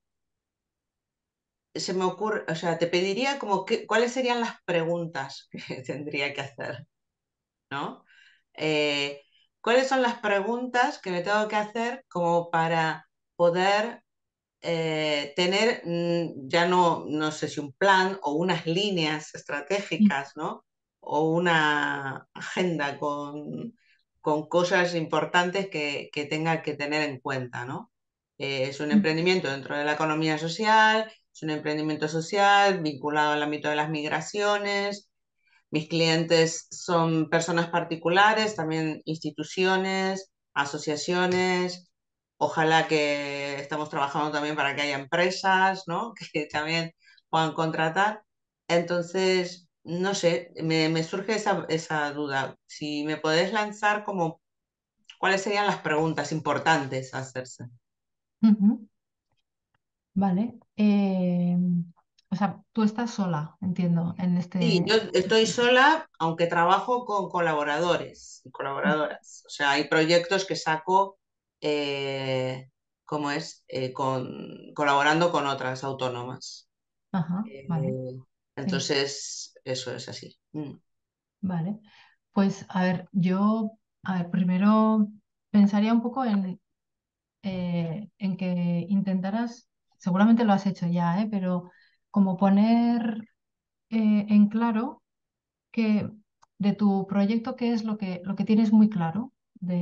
se me ocurre, o sea, te pediría como cuáles serían las preguntas que tendría que hacer, ¿no? Eh, ¿Cuáles son las preguntas que me tengo que hacer como para poder tener ya no sé si un plan o unas líneas
Mm,
estratégicas, ¿no? O una agenda con cosas importantes que tenga que tener en cuenta, ¿no? Es un
mm,
emprendimiento dentro de la economía social, es un emprendimiento social vinculado al ámbito de las migraciones. Mis clientes son personas particulares, también instituciones, asociaciones. Ojalá que estamos trabajando también para que haya empresas, ¿no? Que también puedan contratar. Entonces, no sé, me surge esa duda. Si me podés lanzar como cuáles serían las preguntas importantes a hacerse.
ujú. Vale. O sea, tú estás sola, entiendo, en
Sí, yo
este...
estoy sola, aunque trabajo con colaboradores y colaboradoras. O sea, hay proyectos que saco, ¿cómo es? Colaborando con otras autónomas.
Ajá, vale,
Eh,
sí,
entonces, eso es así.
vale. Pues a ver, a ver, primero pensaría un poco en que intentaras, seguramente lo has hecho ya, pero como poner en claro que de tu proyecto, qué es lo que tienes muy claro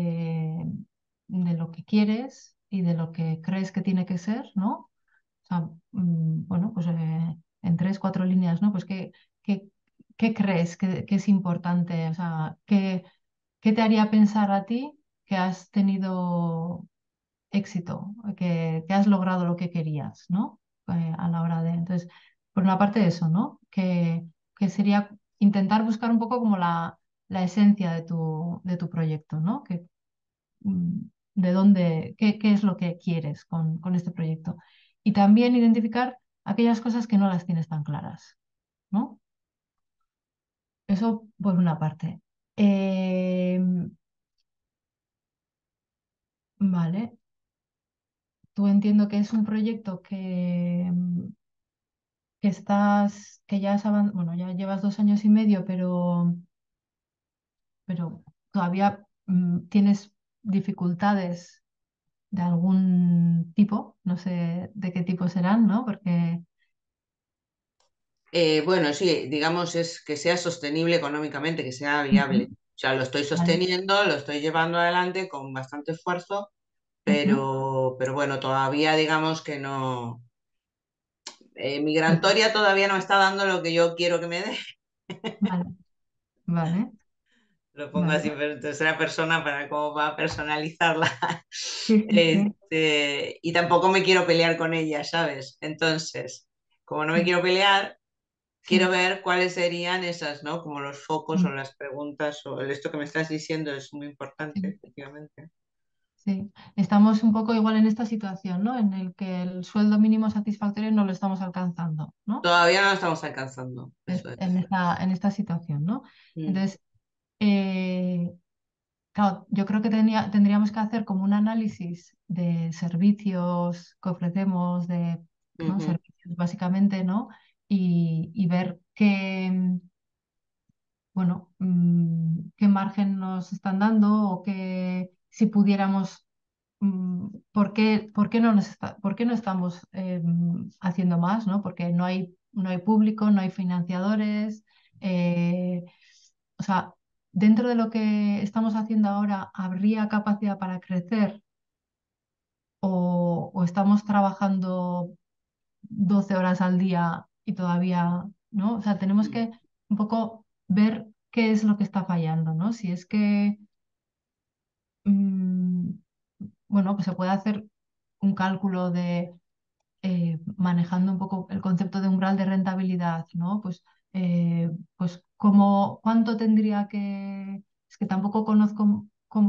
de lo que quieres y de lo que crees que tiene que ser, ¿no? O sea, bueno, pues en tres, cuatro líneas, ¿no? Pues qué, qué crees que es importante, o sea, qué te haría pensar a ti que has tenido éxito, que has logrado lo que querías, ¿no? A la hora de... Entonces, por una parte eso, ¿no? Que sería intentar buscar un poco como la esencia de tu proyecto, ¿no? Mm, de dónde, qué es lo que quieres con este proyecto. Y también identificar aquellas cosas que no las tienes tan claras, ¿no? Eso por una parte. Vale, tú entiendo que es un proyecto que ya bueno, ya llevas 2 años y medio, pero todavía tienes dificultades de algún tipo, no sé de qué tipo serán, ¿no? Porque...
Bueno, sí, digamos es que sea sostenible económicamente, que sea
Ujú,
viable. O sea, lo estoy
vale.
sosteniendo, lo estoy llevando adelante con bastante esfuerzo,
Ujú,
pero bueno, todavía digamos que no.
sí,
Migratoria todavía no me está dando lo que yo quiero que me dé.
vale, vale,
Lo pongo así
vale.
en tercera persona para cómo va a personalizarla.
Sí, sí, sí.
Y tampoco me quiero pelear con ella, ¿sabes? Entonces, como no me
Mm,
quiero pelear, quiero
sí,
ver cuáles serían esas, ¿no? Como los focos o
mm,
las preguntas o esto que me estás diciendo es muy importante,
sí,
efectivamente.
sí. Estamos un poco igual en esta situación, ¿no? En el que el sueldo mínimo satisfactorio no lo estamos alcanzando, ¿no?
Todavía no lo estamos alcanzando, eso es.
En esta situación, ¿no?
Mm,
Entonces, eh, claro, yo creo que tendríamos que hacer como un análisis de servicios que ofrecemos, ¿no?
ujú,
Servicios básicamente, ¿no? Y ver bueno, qué margen nos están dando o si pudiéramos, por qué no por qué no estamos haciendo más, ¿no? Porque no hay público, no hay financiadores. eh, o sea, dentro de lo que estamos haciendo ahora, ¿habría capacidad para crecer o estamos trabajando 12 horas al día y todavía, ¿no? O sea, tenemos
mm,
que un poco ver qué es lo que está fallando, ¿no? Si es que, mm, bueno, pues se puede hacer un cálculo de manejando un poco el concepto de umbral de rentabilidad, ¿no? Pues cuánto tendría que... Es que tampoco conozco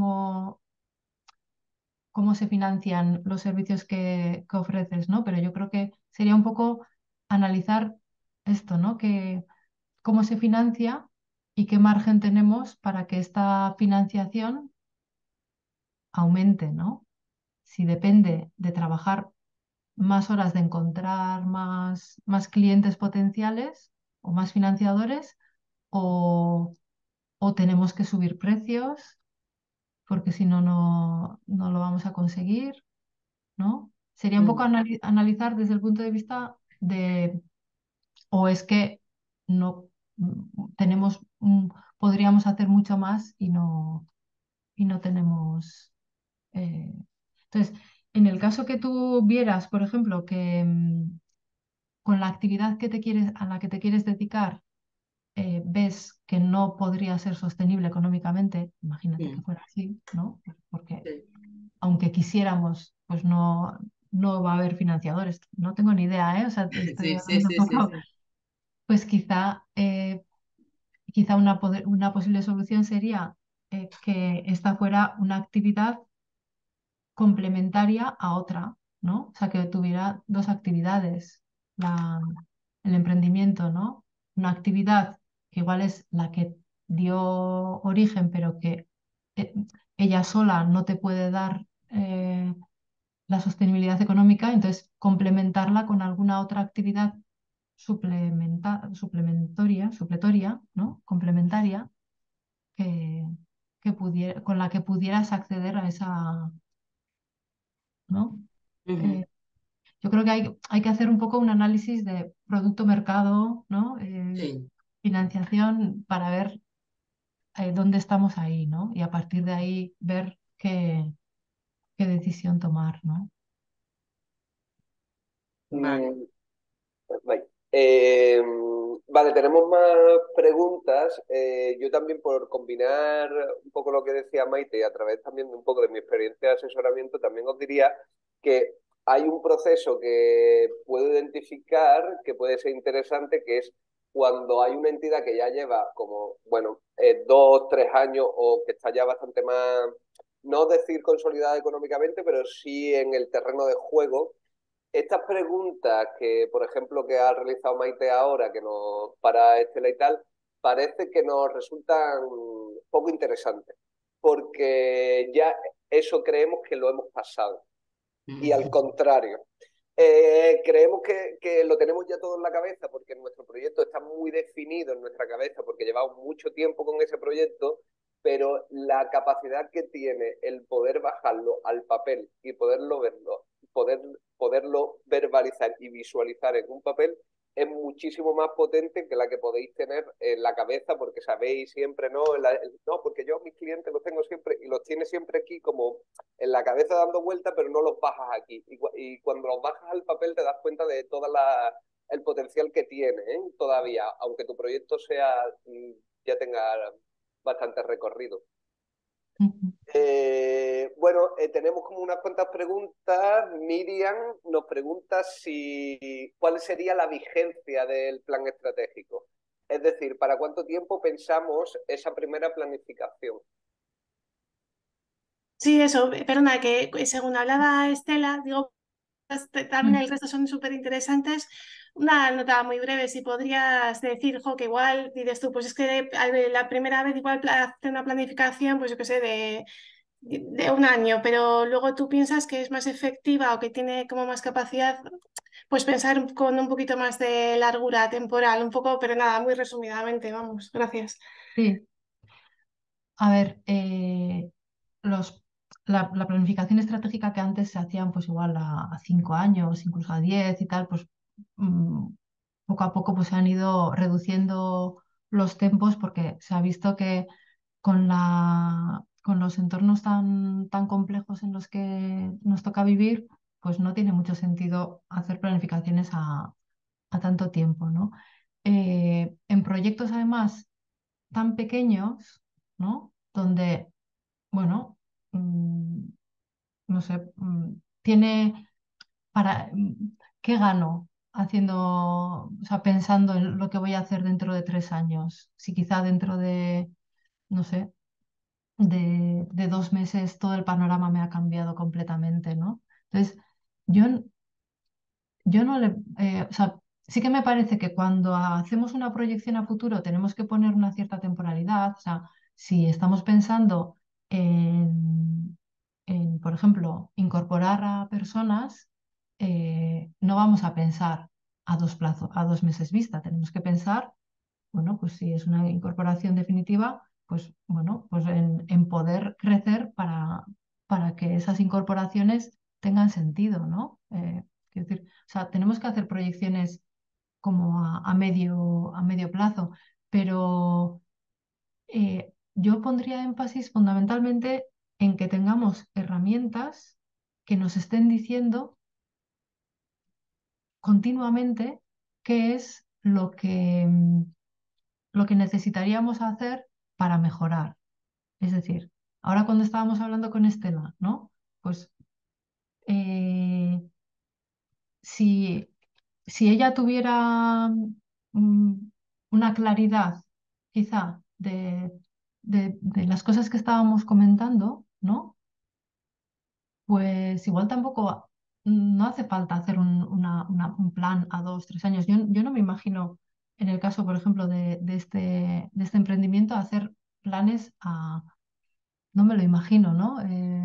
cómo se financian los servicios que ofreces, ¿no? Pero yo creo que sería un poco analizar esto, ¿no? Cómo se financia y qué margen tenemos para que esta financiación aumente, ¿no? Si depende de trabajar más horas, de encontrar más clientes potenciales o más financiadores, o, o tenemos que subir precios porque si no, no lo vamos a conseguir, ¿no? Sería un poco
Mm.
analizar desde el punto de vista de, o es que no tenemos, podríamos hacer mucho más y no tenemos. eh, Entonces, en el caso que tú vieras, por ejemplo, que con la actividad a la que te quieres dedicar, ves que no podría ser sostenible económicamente, imagínate que
Mm.
fuera así, ¿no? Porque
Sí,
aunque quisiéramos, pues no va a haber financiadores. No tengo ni idea, ¿eh? O sea, estoy
sí, sí,
hablando un
sí, sí,
poco,
sí.
pues quizá una posible solución sería que esta fuera una actividad complementaria a otra, ¿no? O sea, que tuviera dos actividades, la, el emprendimiento, ¿no? Una actividad que igual es la que dio origen, pero que eh, ella sola no te puede dar la sostenibilidad económica, entonces complementarla con alguna otra actividad supletoria, ¿no? Complementaria, que, con la que pudieras acceder a esa, ¿no?
Ujú.
Eh, yo creo que hay que hacer un poco un análisis de producto-mercado, ¿no?
Sí.
Financiación para ver dónde estamos ahí, ¿no? Y a partir de ahí ver qué decisión tomar, ¿no?
Vale.
Mm, Vale. Vale, tenemos más preguntas. Yo también por combinar un poco lo que decía Maite y a través también de un poco de mi experiencia de asesoramiento, también os diría que hay un proceso que puedo identificar que puede ser interesante, que es cuando hay una entidad que ya lleva como, bueno, 2, 3 años o que está ya bastante más, no decir consolidada económicamente, pero sí en el terreno de juego. Estas preguntas que, por ejemplo, que ha realizado Maite ahora, que nos para Estela y tal, parece que nos resultan poco interesantes, porque ya eso creemos que lo hemos pasado. Y al contrario, creemos que lo tenemos ya todo en la cabeza, porque nuestro proyecto está muy definido en nuestra cabeza, porque llevamos mucho tiempo con ese proyecto, pero la capacidad que tiene el poder bajarlo al papel y poderlo verlo, poderlo verbalizar y visualizar en un papel es muchísimo más potente que la que podéis tener en la cabeza, porque sabéis siempre, ¿no? No, porque yo mis clientes los tengo siempre y los tiene siempre aquí como en la cabeza dando vueltas, pero no los bajas aquí. Y cuando los bajas al papel te das cuenta de todo el potencial que tiene, ¿eh? Todavía, aunque tu proyecto ya tenga bastante recorrido.
Ujú.
Bueno, tenemos como unas cuantas preguntas. Miriam nos pregunta cuál sería la vigencia del plan estratégico. Es decir, ¿para cuánto tiempo pensamos esa primera planificación?
Sí, eso, perdona, que según hablaba Estela, digo, también el
Mm.
resto son súper interesantes. Una nota muy breve, si podrías decir, jo, que igual dices tú, pues es que la primera vez igual hacer una planificación, pues yo qué sé, de un año, pero luego tú piensas que es más efectiva o que tiene como más capacidad, pues pensar con un poquito más de largura temporal, un poco, pero nada, muy resumidamente, vamos, gracias.
Sí, a ver, la planificación estratégica que antes se hacían pues igual a 5 años, incluso a 10 y tal, pues mm, poco a poco pues se han ido reduciendo los tiempos porque se ha visto que con los entornos tan complejos en los que nos toca vivir, pues no tiene mucho sentido hacer planificaciones a tanto tiempo, ¿no? En proyectos además tan pequeños, ¿no? Donde, bueno, no sé, tiene para, ¿qué gano haciendo, o sea, pensando en lo que voy a hacer dentro de 3 años? Si quizá dentro de, no sé, de 2 meses todo el panorama me ha cambiado completamente, ¿no? Entonces, yo, yo no le, o sea, sí que me parece que cuando hacemos una proyección a futuro tenemos que poner una cierta temporalidad, o sea, si estamos pensando por ejemplo, incorporar a personas, no vamos a pensar a 2 meses vista, tenemos que pensar, bueno, pues si es una incorporación definitiva, pues bueno, pues en poder crecer para que esas incorporaciones tengan sentido, ¿no? Quiero decir, o sea, tenemos que hacer proyecciones como a medio plazo, pero yo pondría énfasis fundamentalmente en que tengamos herramientas que nos estén diciendo continuamente qué es lo que necesitaríamos hacer para mejorar. Es decir, ahora cuando estábamos hablando con Estela, ¿no? Pues eh, si, si ella tuviera mm, una claridad, quizá, de las cosas que estábamos comentando, ¿no? Pues igual tampoco no hace falta hacer un plan a 2, 3 años. Yo no me imagino, en el caso, por ejemplo, de este emprendimiento, hacer planes no me lo imagino, ¿no?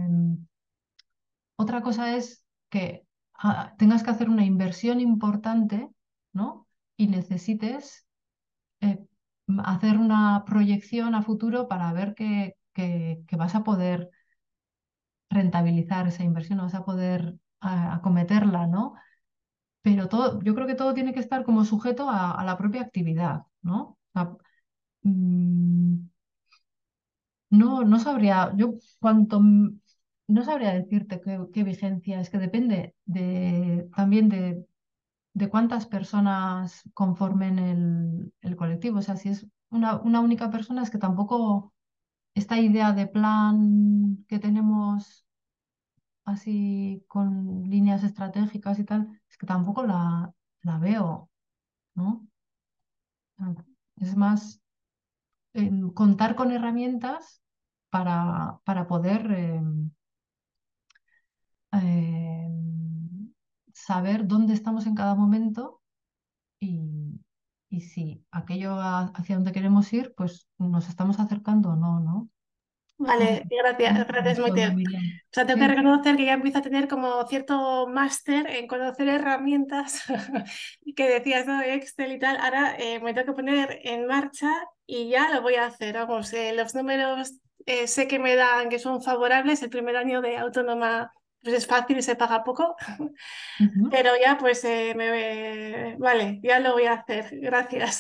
Otra cosa es que tengas que hacer una inversión importante, ¿no? Y necesites eh, hacer una proyección a futuro para ver que vas a poder rentabilizar esa inversión, vas a poder acometerla, ¿no? Pero todo, yo creo que todo tiene que estar como sujeto a la propia actividad, ¿no? O sea, mm, no sabría, no sabría decirte qué vigencia, es que depende también de cuántas personas conformen el colectivo. O sea, si es una única persona, es que tampoco esta idea de plan que tenemos así con líneas estratégicas y tal, es que tampoco la veo, ¿no? Ah, es más contar con herramientas para poder eh, saber dónde estamos en cada momento y si aquello hacia donde queremos ir, pues nos estamos acercando o no, ¿no? No sé,
Vale, gracias,
¿cómo te
gracias,
respondo,
Maite.
Miriam?
O sea, tengo que
Sí.
reconocer que ya empiezo a tener como cierto máster en conocer herramientas que decías, ¿no? Excel y tal. Ahora me tengo que poner en marcha y ya lo voy a hacer. Vamos, los números sé que me dan que son favorables. El primer año de autónoma pues es fácil y se paga poco,
Ujú.
pero ya pues vale, ya lo voy a hacer. Gracias.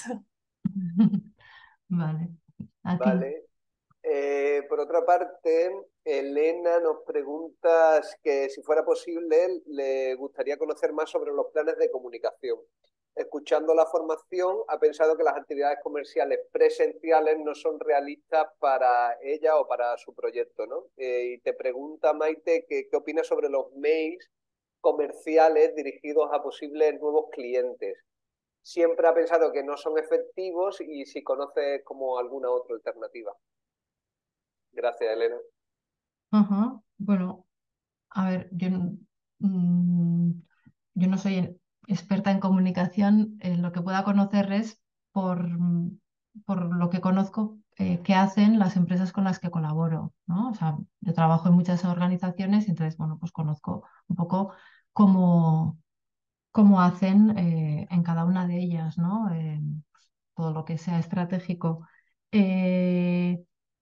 Vale, a ti.
Vale. Por otra parte, Elena nos pregunta que si fuera posible, le gustaría conocer más sobre los planes de comunicación. Escuchando la formación, ha pensado que las actividades comerciales presenciales no son realistas para ella o para su proyecto, ¿no? Y te pregunta, Maite, qué opinas sobre los mails comerciales dirigidos a posibles nuevos clientes. Siempre ha pensado que no son efectivos y si conoces como alguna otra alternativa. Gracias, Elena.
Ajá. Bueno, a ver, mm, yo no soy experta en comunicación. Lo que pueda conocer es por lo que conozco que hacen las empresas con las que colaboro, ¿no? O sea, yo trabajo en muchas organizaciones y entonces, bueno, pues conozco un poco cómo, cómo hacen en cada una de ellas, ¿no? Pues, todo lo que sea estratégico. Eh,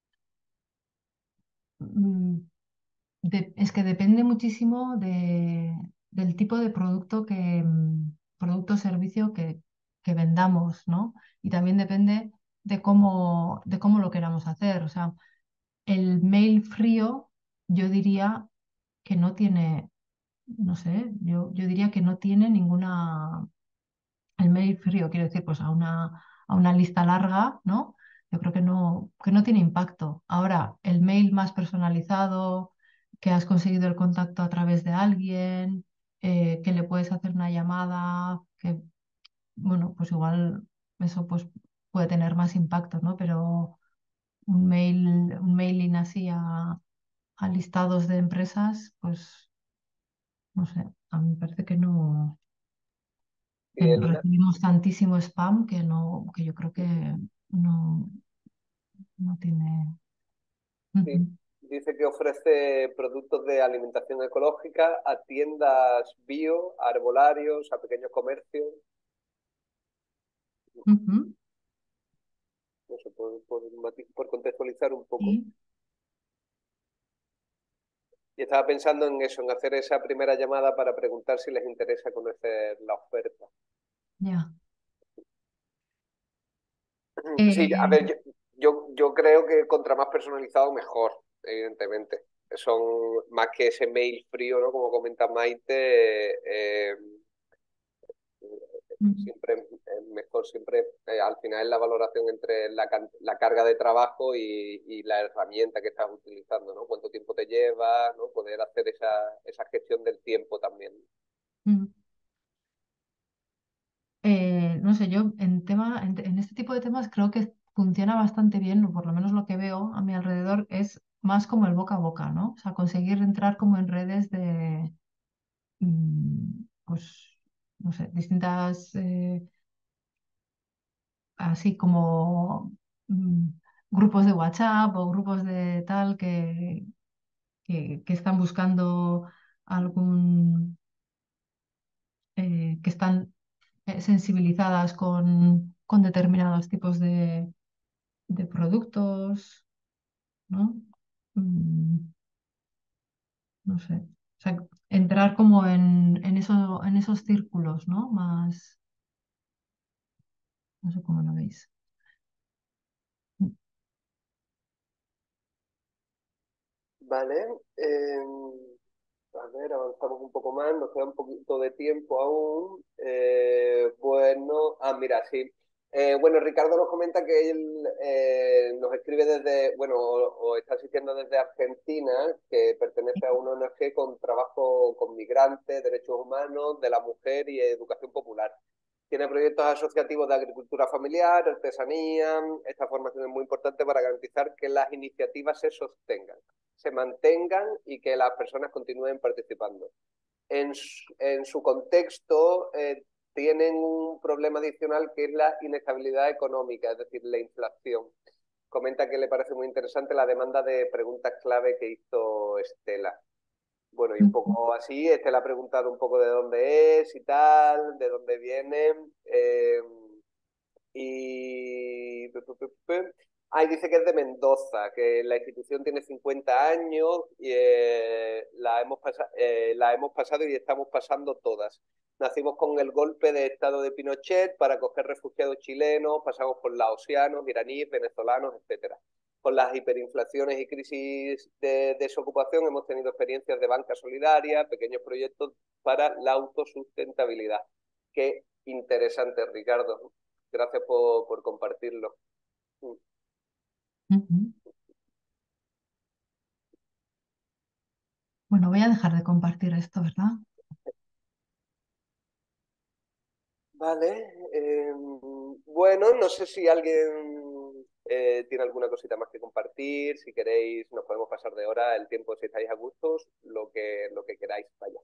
mm, es que depende muchísimo del tipo de producto o servicio que vendamos, ¿no? Y también depende de cómo lo queramos hacer. O sea, el mail frío, yo diría que no tiene, no sé, yo diría que no tiene ninguna. El mail frío, quiero decir, pues a una lista larga, ¿no? Yo creo que no tiene impacto. Ahora, el mail más personalizado, que has conseguido el contacto a través de alguien, que le puedes hacer una llamada, que, bueno, pues igual eso pues puede tener más impacto, ¿no? Pero un mailing así a listados de empresas, pues no sé, a mí me parece que no,
Y
que
Elena
recibimos tantísimo spam que no, que yo creo que no, no tiene.
sí,
Ujú,
dice que ofrece productos de alimentación ecológica a tiendas bio, a herbolarios, a pequeños comercios.
ujú,
No sé, por contextualizar un poco.
sí,
Y estaba pensando en eso, en hacer esa primera llamada para preguntar si les interesa conocer la oferta.
ya.
Sí, a
Eh,
ver, yo creo que contra más personalizado mejor, evidentemente. Son más que ese mail frío, ¿no? Como comenta Maite,
mm,
siempre es mejor, siempre al final es la valoración entre la carga de trabajo y la herramienta que estás utilizando, ¿no? Cuánto tiempo te lleva, ¿no? Poder hacer esa gestión del tiempo también.
mm. No sé, yo en este tipo de temas creo que funciona bastante bien, o por lo menos lo que veo a mi alrededor es más como el boca a boca, ¿no? O sea, conseguir entrar como en redes de, pues, no sé, distintas, así como mm, grupos de WhatsApp o grupos de tal que están buscando algún, que están sensibilizadas con determinados tipos de productos, ¿no? Mm, no sé. O sea, entrar como en esos círculos, ¿no? Más, no sé cómo lo veis.
Vale. A ver, avanzamos un poco más, nos queda un poquito de tiempo aún. Bueno, mira, sí. Bueno, Ricardo nos comenta que él nos escribe desde, bueno, o está asistiendo desde Argentina, que pertenece a una ONG con trabajo con migrantes, derechos humanos, de la mujer y educación popular. Tiene proyectos asociativos de agricultura familiar, artesanía. Esta formación es muy importante para garantizar que las iniciativas se sostengan, se mantengan y que las personas continúen participando. En su contexto, tienen un problema adicional que es la inestabilidad económica, es decir, la inflación. Comenta que le parece muy interesante la demanda de preguntas clave que hizo Estela. Bueno, y un
Ujú.
poco así, le ha preguntado un poco de dónde es y tal, de dónde viene. eh, y ahí dice que es de Mendoza, que la institución tiene 50 años y la hemos pasado y estamos pasando todas. Nacimos con el golpe de estado de Pinochet para acoger refugiados chilenos, pasamos por laosianos, iraníes, venezolanos, etcétera. Con las hiperinflaciones y crisis de desocupación hemos tenido experiencias de banca solidaria, pequeños proyectos para la autosustentabilidad. Qué interesante, Ricardo. Gracias por compartirlo.
Ujú. Bueno, voy a dejar de compartir esto, ¿verdad?
Vale. Bueno, no sé si alguien tiene alguna cosita más que compartir. Si queréis, nos podemos pasar de hora. El tiempo, si estáis a gustos, lo que queráis, vaya.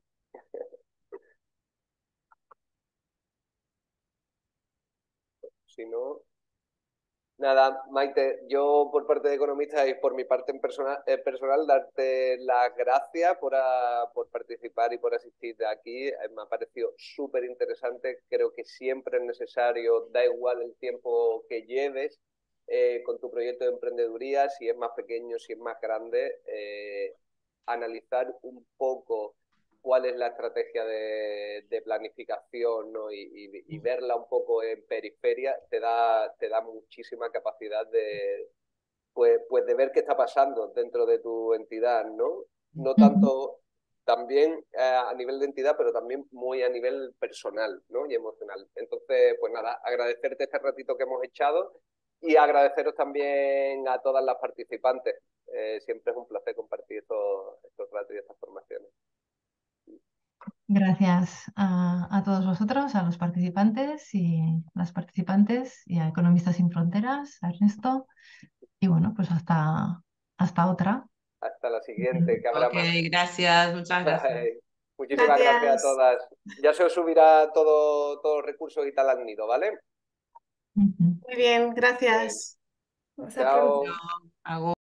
Si no, nada, Maite, yo por parte de economista y por mi parte personal darte las gracias por participar y por asistir aquí. Me ha parecido súper interesante. Creo que siempre es necesario, da igual el tiempo que lleves con tu proyecto de emprendeduría, si es más pequeño, si es más grande, analizar un poco cuál es la estrategia de planificación, ¿no? y verla un poco en periferia te da muchísima capacidad pues de ver qué está pasando dentro de tu entidad, ¿no? No
Ujú.
tanto también a nivel de entidad, pero también muy a nivel personal, ¿no? Y emocional. Entonces, pues nada, agradecerte este ratito que hemos echado y agradeceros también a todas las participantes. Siempre es un placer compartir estos ratos y estas formaciones.
Gracias a todos vosotros, a los participantes y las participantes y a Economistas Sin Fronteras, a Ernesto. Y bueno, pues hasta otra.
Hasta la siguiente, que habrá
Ok,
más.
gracias, muchas gracias.
Muchísimas gracias a
Gracias.
todas. Ya se os subirá todos los recursos y tal al nido, ¿vale?
Ujú.
Muy bien,
Bien.
gracias. Hasta pronto.
Chao.
Agur.